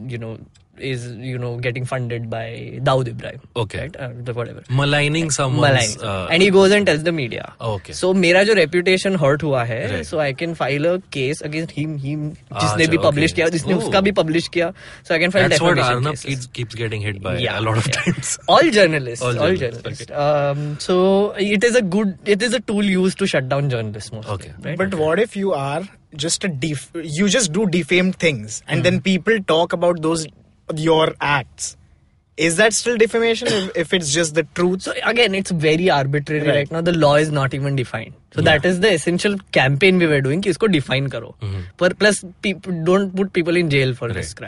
is getting funded by Dawood Ibrahim. Okay. Right? Whatever. Maligning someone. And he goes and tells the media. Okay. So मेरा जो reputation hurt हुआ है, so I can file a case against him जिसने भी publish किया, जिसने उसका भी publish किया, so I can file defamation cases. That's what keeps getting hit by a lot of times. All journalists. Okay. So it is a tool used to shut down journalists mostly. Okay. Right? But what if you are just you just do defamed things and then people talk about your acts? Is that still defamation if it's just the truth? So again, it's very arbitrary right now. The law is not even defined. So that is the essential campaign we were doing, कि इसको define करो. Plus, don't put people in jail for this crap.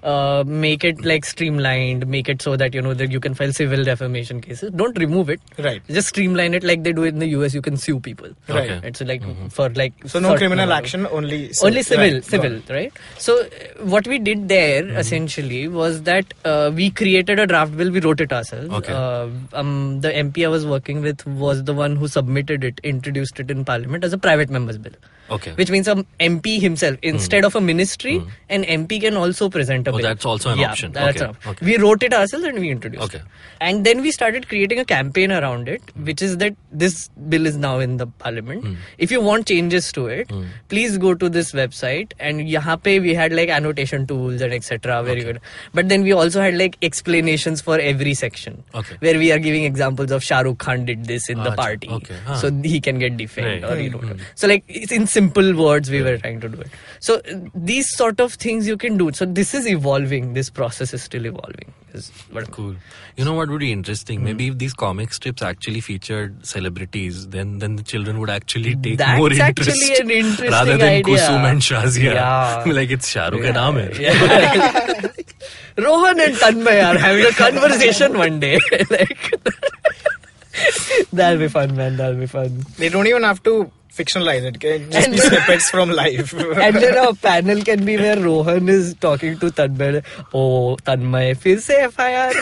make it like streamlined, make it so that that you can file civil defamation cases. Don't remove it. Right. Just streamline it like they do in the US. You can sue people. Right. It's like for like so no criminal action, only civil, right? So what we did there essentially was that we created a draft bill. We wrote it ourselves. Okay. The MP I was working with was the one who submitted it, introduced it in Parliament as a private member's bill. Okay. Which means an MP himself, instead of a ministry, an MP can also present a bill. That's also an option. That's an option. We wrote it ourselves and we introduced it. And then we started creating a campaign around it, which is that this bill is now in the Parliament. If you want changes to it, please go to this website. And yahan pe we had like annotation tools and etc. Very good. But then we also had like explanations for every section, where we are giving examples of Shah Rukh Khan did this in the party, so he can get defamed or so like it's in simple words we were trying to do it. So these sort of things you can do. So this is evolving. This process is still evolving. Cool. You know what would be interesting? Maybe if these comic strips actually featured celebrities, then the children would actually take more interest. That's actually an interesting rather than idea. Kusum and Shazia. Yeah. Like it's Shah Rukh ka naam hai. Rohan and Tanmay are having a conversation one day. That'll be fun, man. That'll be fun. They don't even have to fictionalize it. Can just be snippets from life. And then a panel can be where Rohan is talking to Tanmay. Oh, Tanmay, फिर से FIR.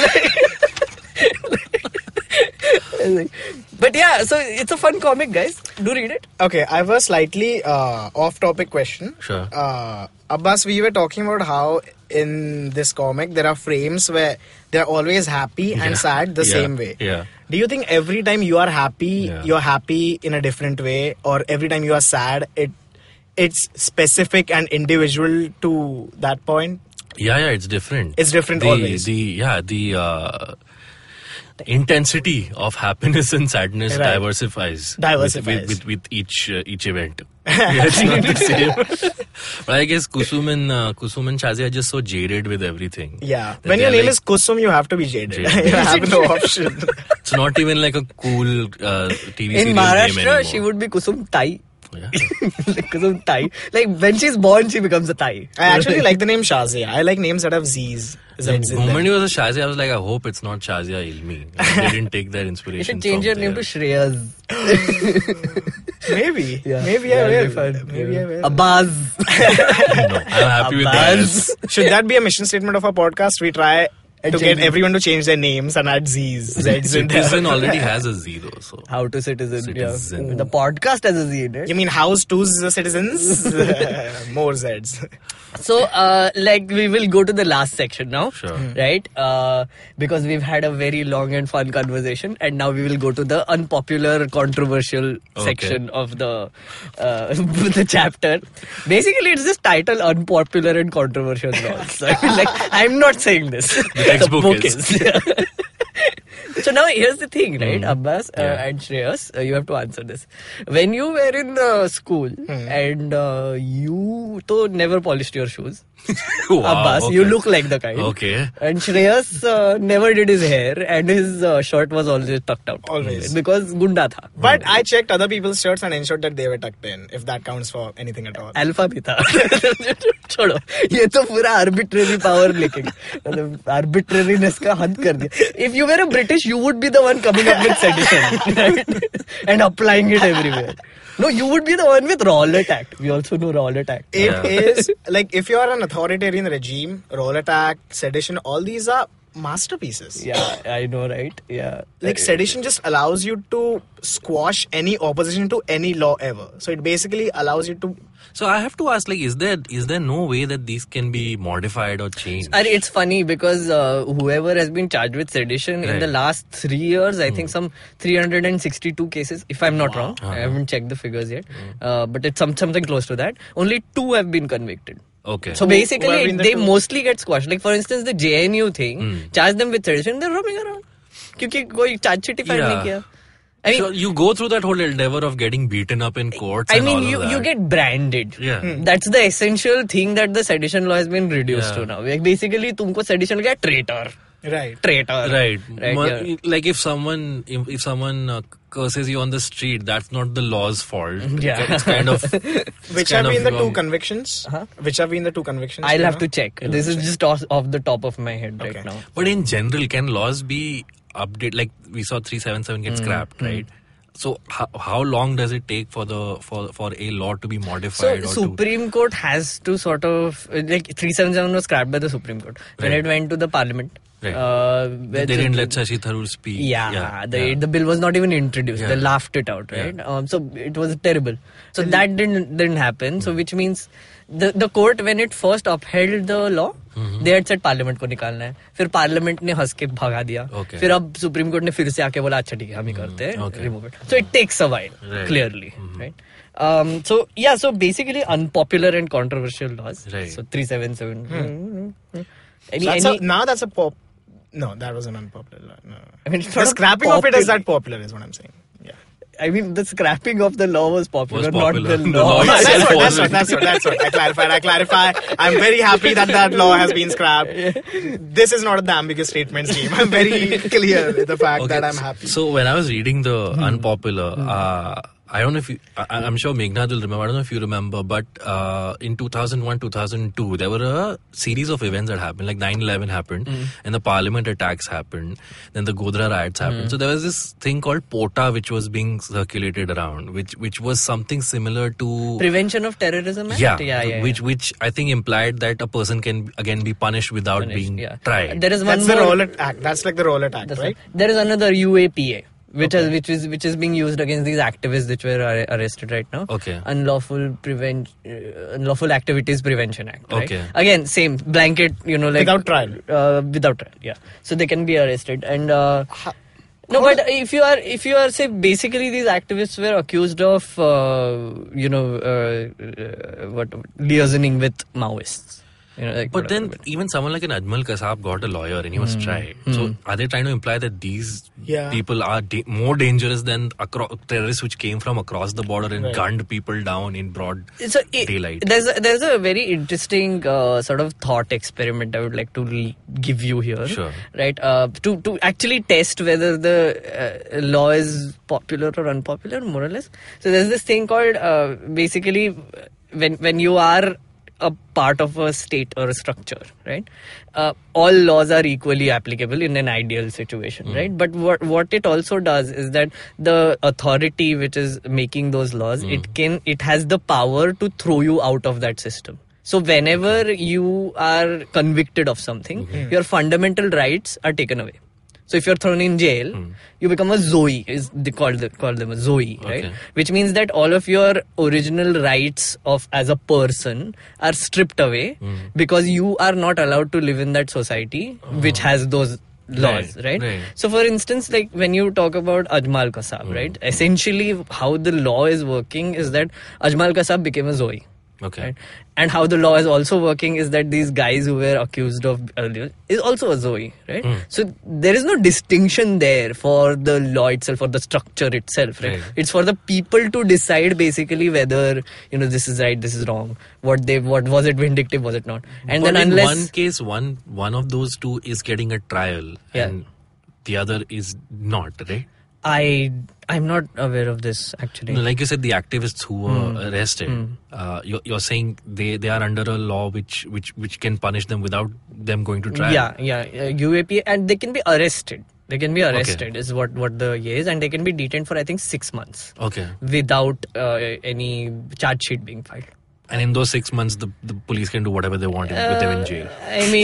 But yeah, so it's a fun comic, guys. Do read it. Okay, I have a slightly off-topic question. Sure. Abbas, we were talking about how in this comic there are frames where they're always happy and sad the same way. Yeah. Do you think every time you are happy, you're happy in a different way, or every time you are sad, it's specific and individual to that point? Yeah, it's different. It's different always. The intensity of happiness and sadness diversifies with each event. It's not the same. But I guess Kusum and Shazia are just so jaded with everything. Yeah. When your name is Kusum, you have to be jaded. You have no option. It's not even like a cool TV serial In name Maharashtra, anymore. she would be Kusum Tai. Yeah. Kusum Tai. Like when she's born, she becomes a Tai. I actually like the name Shazia. I like names that have Z's. The moment you was a Shazia, I was like, I hope it's not Shazia Ilmi. They didn't take that inspiration. You should change your name to Shreyas. Maybe. Yeah. Maybe I will. Fun. Maybe I will. Abbas. No, I'm happy with that. Should that be a mission statement of our podcast? We try to get everyone to change their names and add Z's in there. Citizen already has a Z though. So. How to Citizen. Yeah. Citizen. The podcast has a Z in it. You mean House 2's citizens? More Z's. So, like, we will go to the last section now. Sure. Right? Because we've had a very long and fun conversation, and now we will go to the unpopular, controversial section of the the chapter. Basically, it's just title unpopular and controversial laws. So, I'm not saying this. The book is. So now here's the thing, right, Abbas and Shreyas, you have to answer this. When you were in school and you never polished your shoes, Wow, Abbas, you look like the kind. Okay. And Shreyas never did his hair and his shirt was always tucked out. Always. Because gunda tha. But I checked other people's shirts and ensured that they were tucked in, if that counts for anything at all. Alpha bhi tha. छोड़ो ये तो पूरा arbitrary power लेके arbitrariness का हद कर दिया. If you were a British, you would be the one coming up with sedition, right? And applying it everywhere. No, you would be the one with Rowlatt Act. We also know Rowlatt Act. It is like if you are an authoritarian regime, Rowlatt Act, sedition, all these are masterpieces. Yeah, I know, right? Yeah. Like sedition just allows you to squash any opposition to any law ever. So it basically allows you to. So I have to ask, like, is there no way that these can be modified or changed? And it's funny because whoever has been charged with sedition in the last 3 years, I think some 362 cases, if I'm not wrong. I haven't checked the figures yet. But it's something close to that. Only 2 have been convicted. Okay. So basically, they mostly get squashed. Like for instance, the JNU thing, charge them with sedition, they're roaming around. Because koi charge sheet filed nahi kiya. I mean, so you go through that whole endeavor of getting beaten up in courts. I and mean, all you get branded. Yeah. That's the essential thing that the sedition law has been reduced to now. Like basically, तुमको sedition क्या traitor. traitor. Right. Yeah. Like if someone curses you on the street, that's not the law's fault. Yeah. It's kind of Which have been the two convictions? Which have been the two convictions? I'll have to check. This is just off the top of my head right now. But in general, can laws be updated? Like we saw 377 get scrapped, right? So how long does it take for a law to be modified? So Supreme Court has to sort of, like 377 was scrapped by the Supreme Court when it went to the Parliament. Right. They didn't let Shashi Tharoor speak. The bill was not even introduced. They laughed it out, right? So it was terrible. So that didn't happen. So which means the court, when it first upheld the law, they had said Parliament को निकालना है. फिर Parliament ने हंस के भगा दिया. फिर अब Supreme Court ने फिर से आके बोला अच्छा ठीक है हम ही करते हैं. Remove it. So it takes a while, clearly, right? So basically unpopular and controversial laws. Right. So 377. Now that's a pop. No, that was an unpopular law. No. I mean, it's the not scrapping of it is that popular, is what I'm saying. Yeah. I mean, the scrapping of the law was popular. Not the The law. law itself That's what. I clarify. I'm very happy that law has been scrapped. This is not the ambiguous statement scheme. I'm very clear with the fact that I'm happy. So when I was reading the unpopular, I don't know if I'm sure Meghnad will remember. I don't know if you remember, but in 2001, 2002, there were a series of events that happened. Like 9/11 happened, and the Parliament attacks happened. Then the Godhra riots happened. So there was this thing called POTA, which was being circulated around, which was something similar to Prevention of Terrorism Act? Yeah. Which I think implied that a person can again be punished without being tried. There is one That's more. the Rowlatt Act. That's like the Rowlatt Act, right? There is another UAPA. Which is being used against these activists which were arrested right now. Unlawful Activities Prevention Act. Right? Again, same blanket. Without trial. Without trial. Yeah. So they can be arrested and. But if you are say basically these activists were accused of liaisoning with Maoists. But then even someone like an Ajmal Kasab got a lawyer and he was tried. So are they trying to imply that these people are more dangerous than terrorists which came from across the border and gunned people down in broad daylight? There's a very interesting sort of thought experiment I would like to give you here. Sure. Right? To actually test whether the law is popular or unpopular, more or less. So there's this thing called basically when you are a part of a state or a structure, right? All laws are equally applicable in an ideal situation, right? But what it also does is that the authority which is making those laws, it has the power to throw you out of that system. So whenever you are convicted of something, your fundamental rights are taken away. So if you're thrown in jail, you become a Zoe. They call them a Zoe, right? Which means that all of your original rights as a person are stripped away because you are not allowed to live in that society which has those laws, right? So for instance, like when you talk about Ajmal Kasab, right? Essentially how the law is working is that Ajmal Kasab became a Zoe. Right? And how the law is also working is that these guys who were accused of earlier is also a Zoe, right? So there is no distinction there for the law itself or the structure itself, right? It's for the people to decide basically whether this is right, this is wrong. What was it vindictive, was it not? And but then in unless one case, one of those two is getting a trial and the other is not, right? I'm not aware of this actually. No, like you said, the activists who were arrested, you're saying they are under a law which can punish them without them going to trial. UAP, and they can be arrested. They can be arrested is what the is, and they can be detained for I think 6 months. Without any charge sheet being filed. And in those 6 months, the police can do whatever they want with them in jail.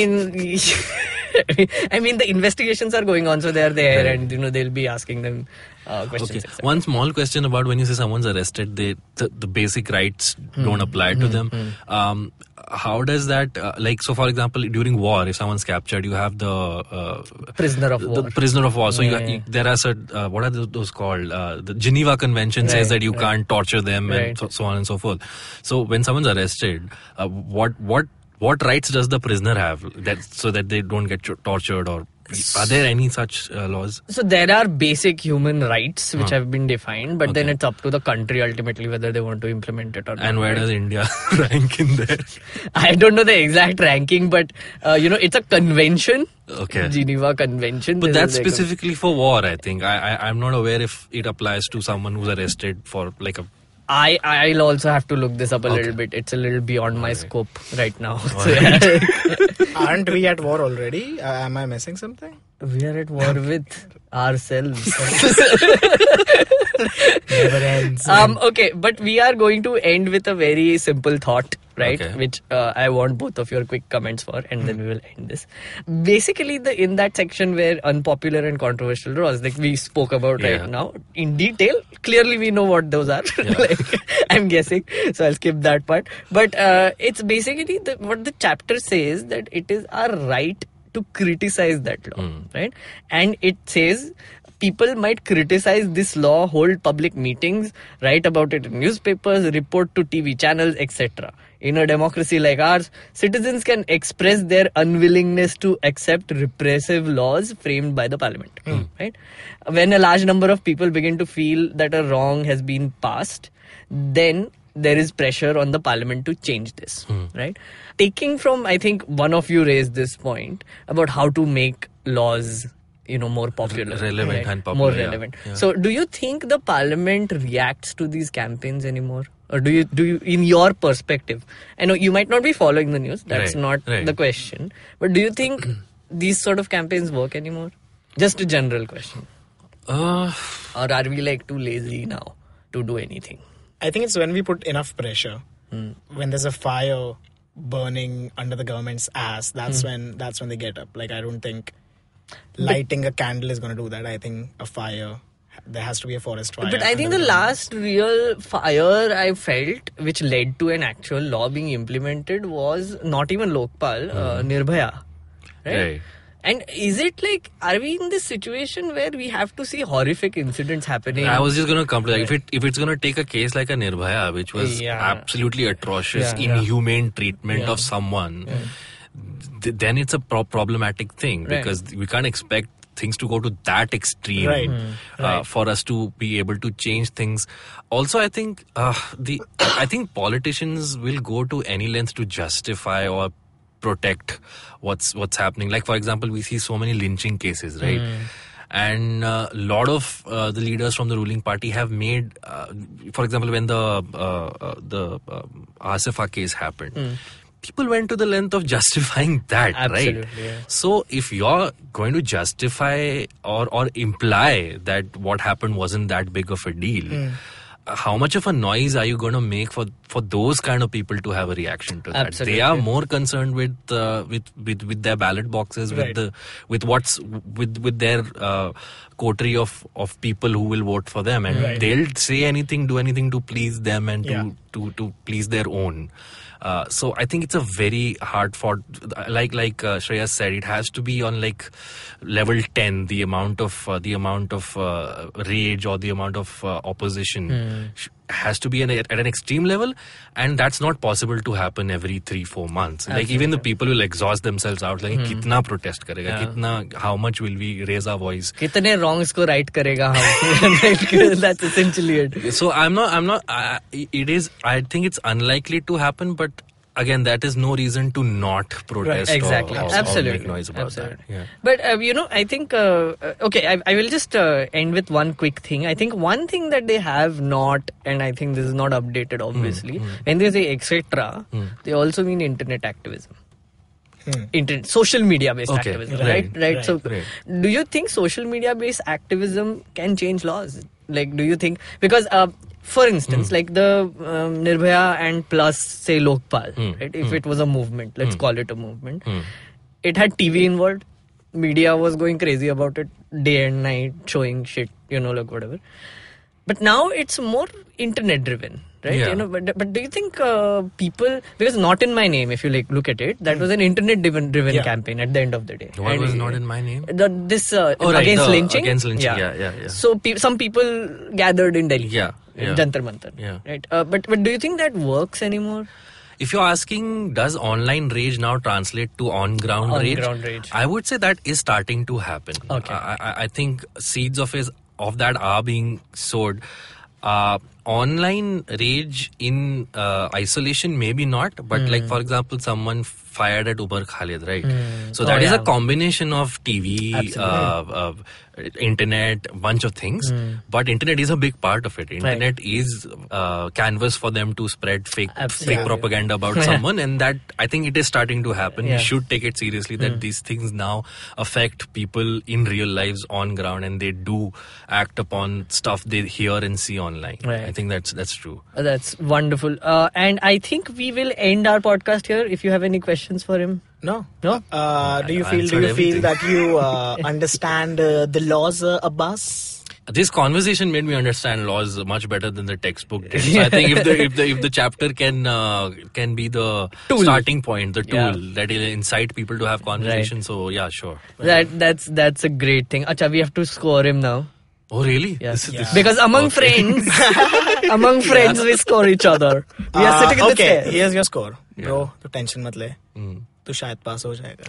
I mean, the investigations are going on, so they're there, and they'll be asking them questions. One small question about when you say someone's arrested, the basic rights don't apply to them. How does that, so for example, during war, if someone's captured, you have the prisoner of war. The prisoner of war. So there are certain, what are those called? The Geneva Convention says that you can't torture them and so on and so forth. So when someone's arrested, what rights does the prisoner have so that they don't get tortured or Are there any such laws? So there are basic human rights which have been defined, but then it's up to the country ultimately whether they want to implement it or not. And where does India rank in there? I don't know the exact ranking, but it's a convention. Okay. Geneva Convention. But that's specifically for war, I think. I'm not aware if it applies to someone who's arrested for like a... I'll also have to look this up a little bit. It's a little beyond my scope right now. So, Aren't we at war already? Am I missing something? We are at war with ourselves. Never ends. Okay, but we are going to end with a very simple thought, right? Okay. Which I want both of your quick comments for, and then we will end this. Basically, in that section where unpopular and controversial laws, like we spoke about right now, in detail, clearly we know what those are. I'm guessing, so I'll skip that part. But it's basically what the chapter says, that it is our right to criticize that law, right? And it says people might criticize this law, hold public meetings, write about it in newspapers, report to TV channels, etc. In a democracy like ours, citizens can express their unwillingness to accept repressive laws framed by the parliament, right? When a large number of people begin to feel that a wrong has been passed, then there is pressure on the parliament to change this, right? Taking from, I think one of you raised this point about how to make laws, more popular. Relevant and popular. More relevant. Yeah. So do you think the parliament reacts to these campaigns anymore? Or do you, in your perspective, I know you might not be following the news, that's not the question, but do you think these sort of campaigns work anymore? Just a general question. Or are we like too lazy now to do anything? I think it's when we put enough pressure. When there's a fire burning under the government's ass, that's when they get up. Like, I don't think lighting a candle is going to do that. I think a fire, there has to be a forest fire. But I think the last real fire I felt which led to an actual law being implemented was not even Lokpal, Nirbhaya, right? And is it like, are we in this situation where we have to see horrific incidents happening? I was just going to come to that. If it's going to take a case like a Nirbhaya, which was absolutely atrocious, inhumane treatment of someone, then it's a problematic thing, because we can't expect things to go to that extreme for us to be able to change things. Also, I think I think politicians will go to any length to justify or protect what's happening. Like, for example, we see so many lynching cases, right? And a lot of the leaders from the ruling party have made, for example, when the Asifa case happened, people went to the length of justifying that, right? Yeah. So if you're going to justify or imply that what happened wasn't that big of a deal, how much of a noise are you going to make for those kind of people to have a reaction to that? Absolutely. They are more concerned with their ballot boxes, with their coterie of people who will vote for them, and they'll say anything, do anything to please them and to please their own. So I think it's a very hard fought, like Shreyas said, it has to be on like level 10. The amount of rage or the amount of opposition has to be at an extreme level, and that's not possible to happen every 3-4 months. Absolutely. Like, even the people will exhaust themselves out, like kitna protest karega, how much will we raise our voice, kitne wrongs ko right karega hum. That's essentially it. So I think it's unlikely to happen, but again, that is no reason to not protest or make noise about that. Yeah. But, I think, okay, I will just end with one quick thing. I think one thing that they have not, and I think this is not updated, obviously, when they say etc., they also mean internet activism. Internet, social media based activism, right? So, do you think social media based activism can change laws? Like, do you think, because for instance, like the Nirbhaya and plus, say, Lokpal, right? If it was a movement, let's call it a movement, it had TV involved. Media was going crazy about it day and night, showing shit, like whatever. But now it's more internet driven, right? Yeah. But do you think people, because Not in My Name, if you look at it, that was an internet driven campaign at the end of the day. What was Not in My Name? Against lynching. Against lynching, yeah. So some people gathered in Delhi. Yeah. Jantar Mantar, right? But do you think that works anymore? If you're asking, does online rage now translate to on-ground rage? I would say that is starting to happen. Okay. I think seeds of that are being sowed. Online rage in isolation, maybe not, but like, for example, someone fired at Umar Khalid, right? So that is a combination of TV, internet, bunch of things. But internet is a big part of it. Internet is canvas for them to spread fake propaganda about someone, and that I think it is starting to happen. We should take it seriously that these things now affect people in real lives on ground, and they do act upon stuff they hear and see online. I think that's true. That's wonderful. And I think we will end our podcast here. If you have any questions for him. No. Do you feel that you understand the laws, Abbas? This conversation made me understand laws much better than the textbook did. So I think if the chapter can be the starting point, the tool that will incite people to have conversation. So yeah, sure. That's a great thing. Acha, we have to score him now. Oh really? Yes. Because among friends, we score each other. We are sitting in the chair. Here's your score, bro. तो tension मत ले. तो शायद पास हो जाएगा.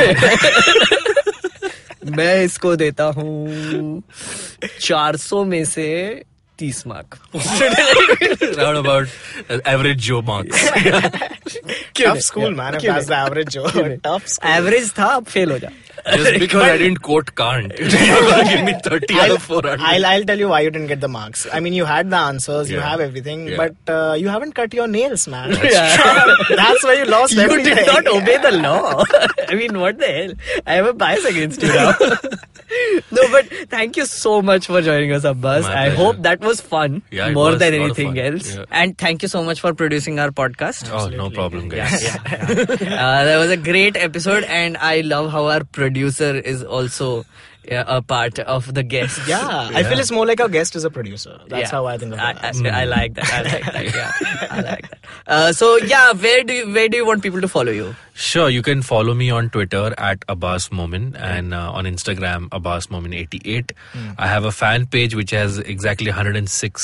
मैं इसको देता हूँ 400 में से 30 mark. Round about average Joe marks. Tough school, man. If that's the average Joe. Tough school. Average था, अब fail हो जा. Just because I didn't quote Kant. You're going to give me 30 out of 400. I'll tell you why you didn't get the marks. I mean, you had the answers, you have everything, but you haven't cut your nails, man. That's why you lost everything. You did not obey the law. I mean, what the hell? I have a bias against you now. No, but thank you so much for joining us, Abbas. I hope that was fun more than anything else. Yeah. And thank you so much for producing our podcast. Oh, no problem, guys. That was a great episode, and I love how our producer is also a part of the guest. I feel it's more like our guest is a producer. That's how I think of it. I like that. I like that. So where do you want people to follow you? Sure, you can follow me on Twitter at Abbas Momin and on Instagram Abbas Momin 88. I have a fan page which has exactly 106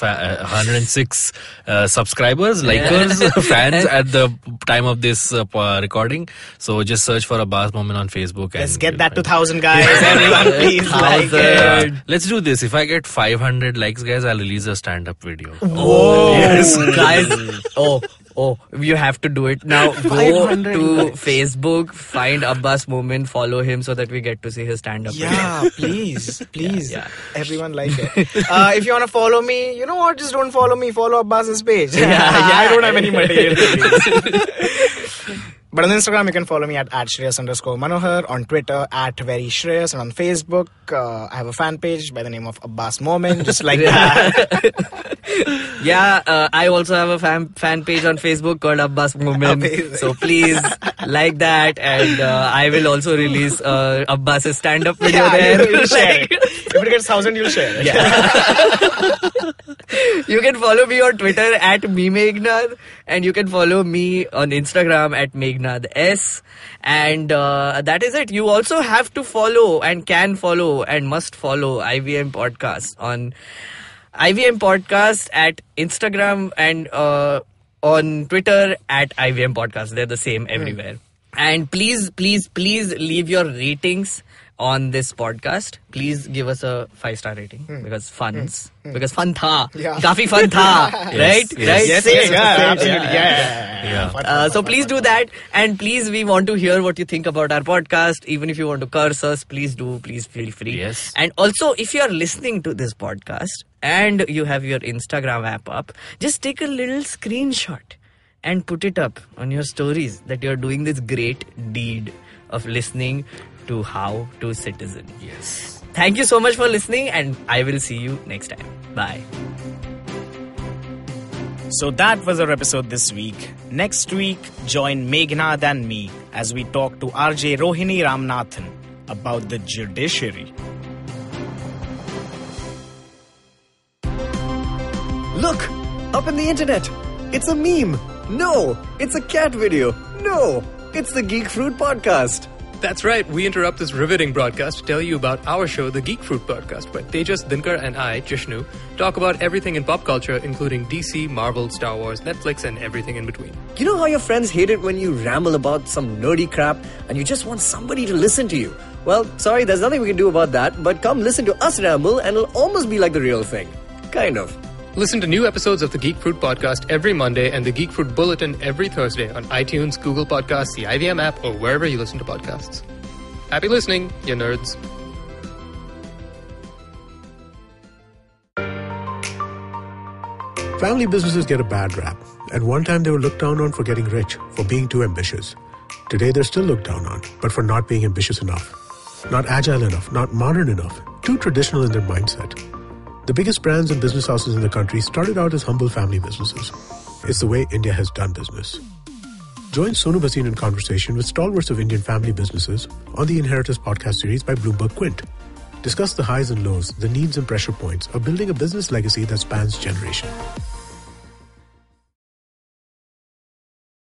subscribers, likers, fans at the time of this recording. So just search for Abbas Momin on Facebook. Let's get that to 1,000, guys. Everyone, please like it. Let's do this. If I get 500 likes, guys, I'll release a stand-up video. Whoa, yes, guys. Oh, you have to do it now. Go to Facebook, find Abbas Momin, follow him so that we get to see his stand-up. Please. Everyone like it. If you want to follow me, you know what? Just don't follow me. Follow Abbas's page. I don't have any material. But on Instagram, you can follow me at Shreyas_Manohar, on Twitter at Very Shreyas, and on Facebook, I have a fan page by the name of Abbas Momin, just like that. I also have a fan page on Facebook called Abbas Momin. So please like that, and I will also release Abbas's stand-up video there. You'll share it. If it gets 1,000, you'll share it. You can follow me on Twitter at Meghnad, and you can follow me on Instagram at Meghnad S. And that is it. You also have to follow and can follow and must follow IVM Podcast on IVM Podcast at Instagram and on Twitter at IVM Podcast. They're the same everywhere. And please leave your ratings on this podcast. Please give us a 5-star rating because because fun tha. Kafi fun tha. Right? Yes, absolutely. So please do that, and please, we want to hear what you think about our podcast. Even if you want to curse us, please feel free. Yes. And also, if you are listening to this podcast and you have your Instagram app up, just take a little screenshot and put it up on your stories that you're doing this great deed of listening to How to Citizen. Yes. Thank you so much for listening, and I will see you next time. Bye. So that was our episode this week. Next week, join Meghnad and me as we talk to RJ Rohini Ramnathan about the judiciary. Look! Up in the internet! It's a meme! No! It's a cat video! No! It's the Geek Fruit Podcast! That's right. We interrupt this riveting broadcast to tell you about our show, The Geek Fruit Podcast, where Tejas, Dinkar, and I, Jishnu, talk about everything in pop culture, including DC, Marvel, Star Wars, Netflix, and everything in between. You know how your friends hate it when you ramble about some nerdy crap and you just want somebody to listen to you? Well, sorry, there's nothing we can do about that, but come listen to us ramble and it'll almost be like the real thing. Kind of. Listen to new episodes of the Geek Fruit Podcast every Monday and the Geek Fruit Bulletin every Thursday on iTunes, Google Podcasts, the IVM app, or wherever you listen to podcasts. Happy listening, you nerds. Family businesses get a bad rap, and one time they were looked down on for getting rich, for being too ambitious. Today they're still looked down on, but for not being ambitious enough. Not agile enough, not modern enough, too traditional in their mindset. The biggest brands and business houses in the country started out as humble family businesses. It's the way India has done business. Join Sonu Bhasin in conversation with stalwarts of Indian family businesses on the Inheritors podcast series by Bloomberg Quint. Discuss the highs and lows, the needs and pressure points of building a business legacy that spans generations.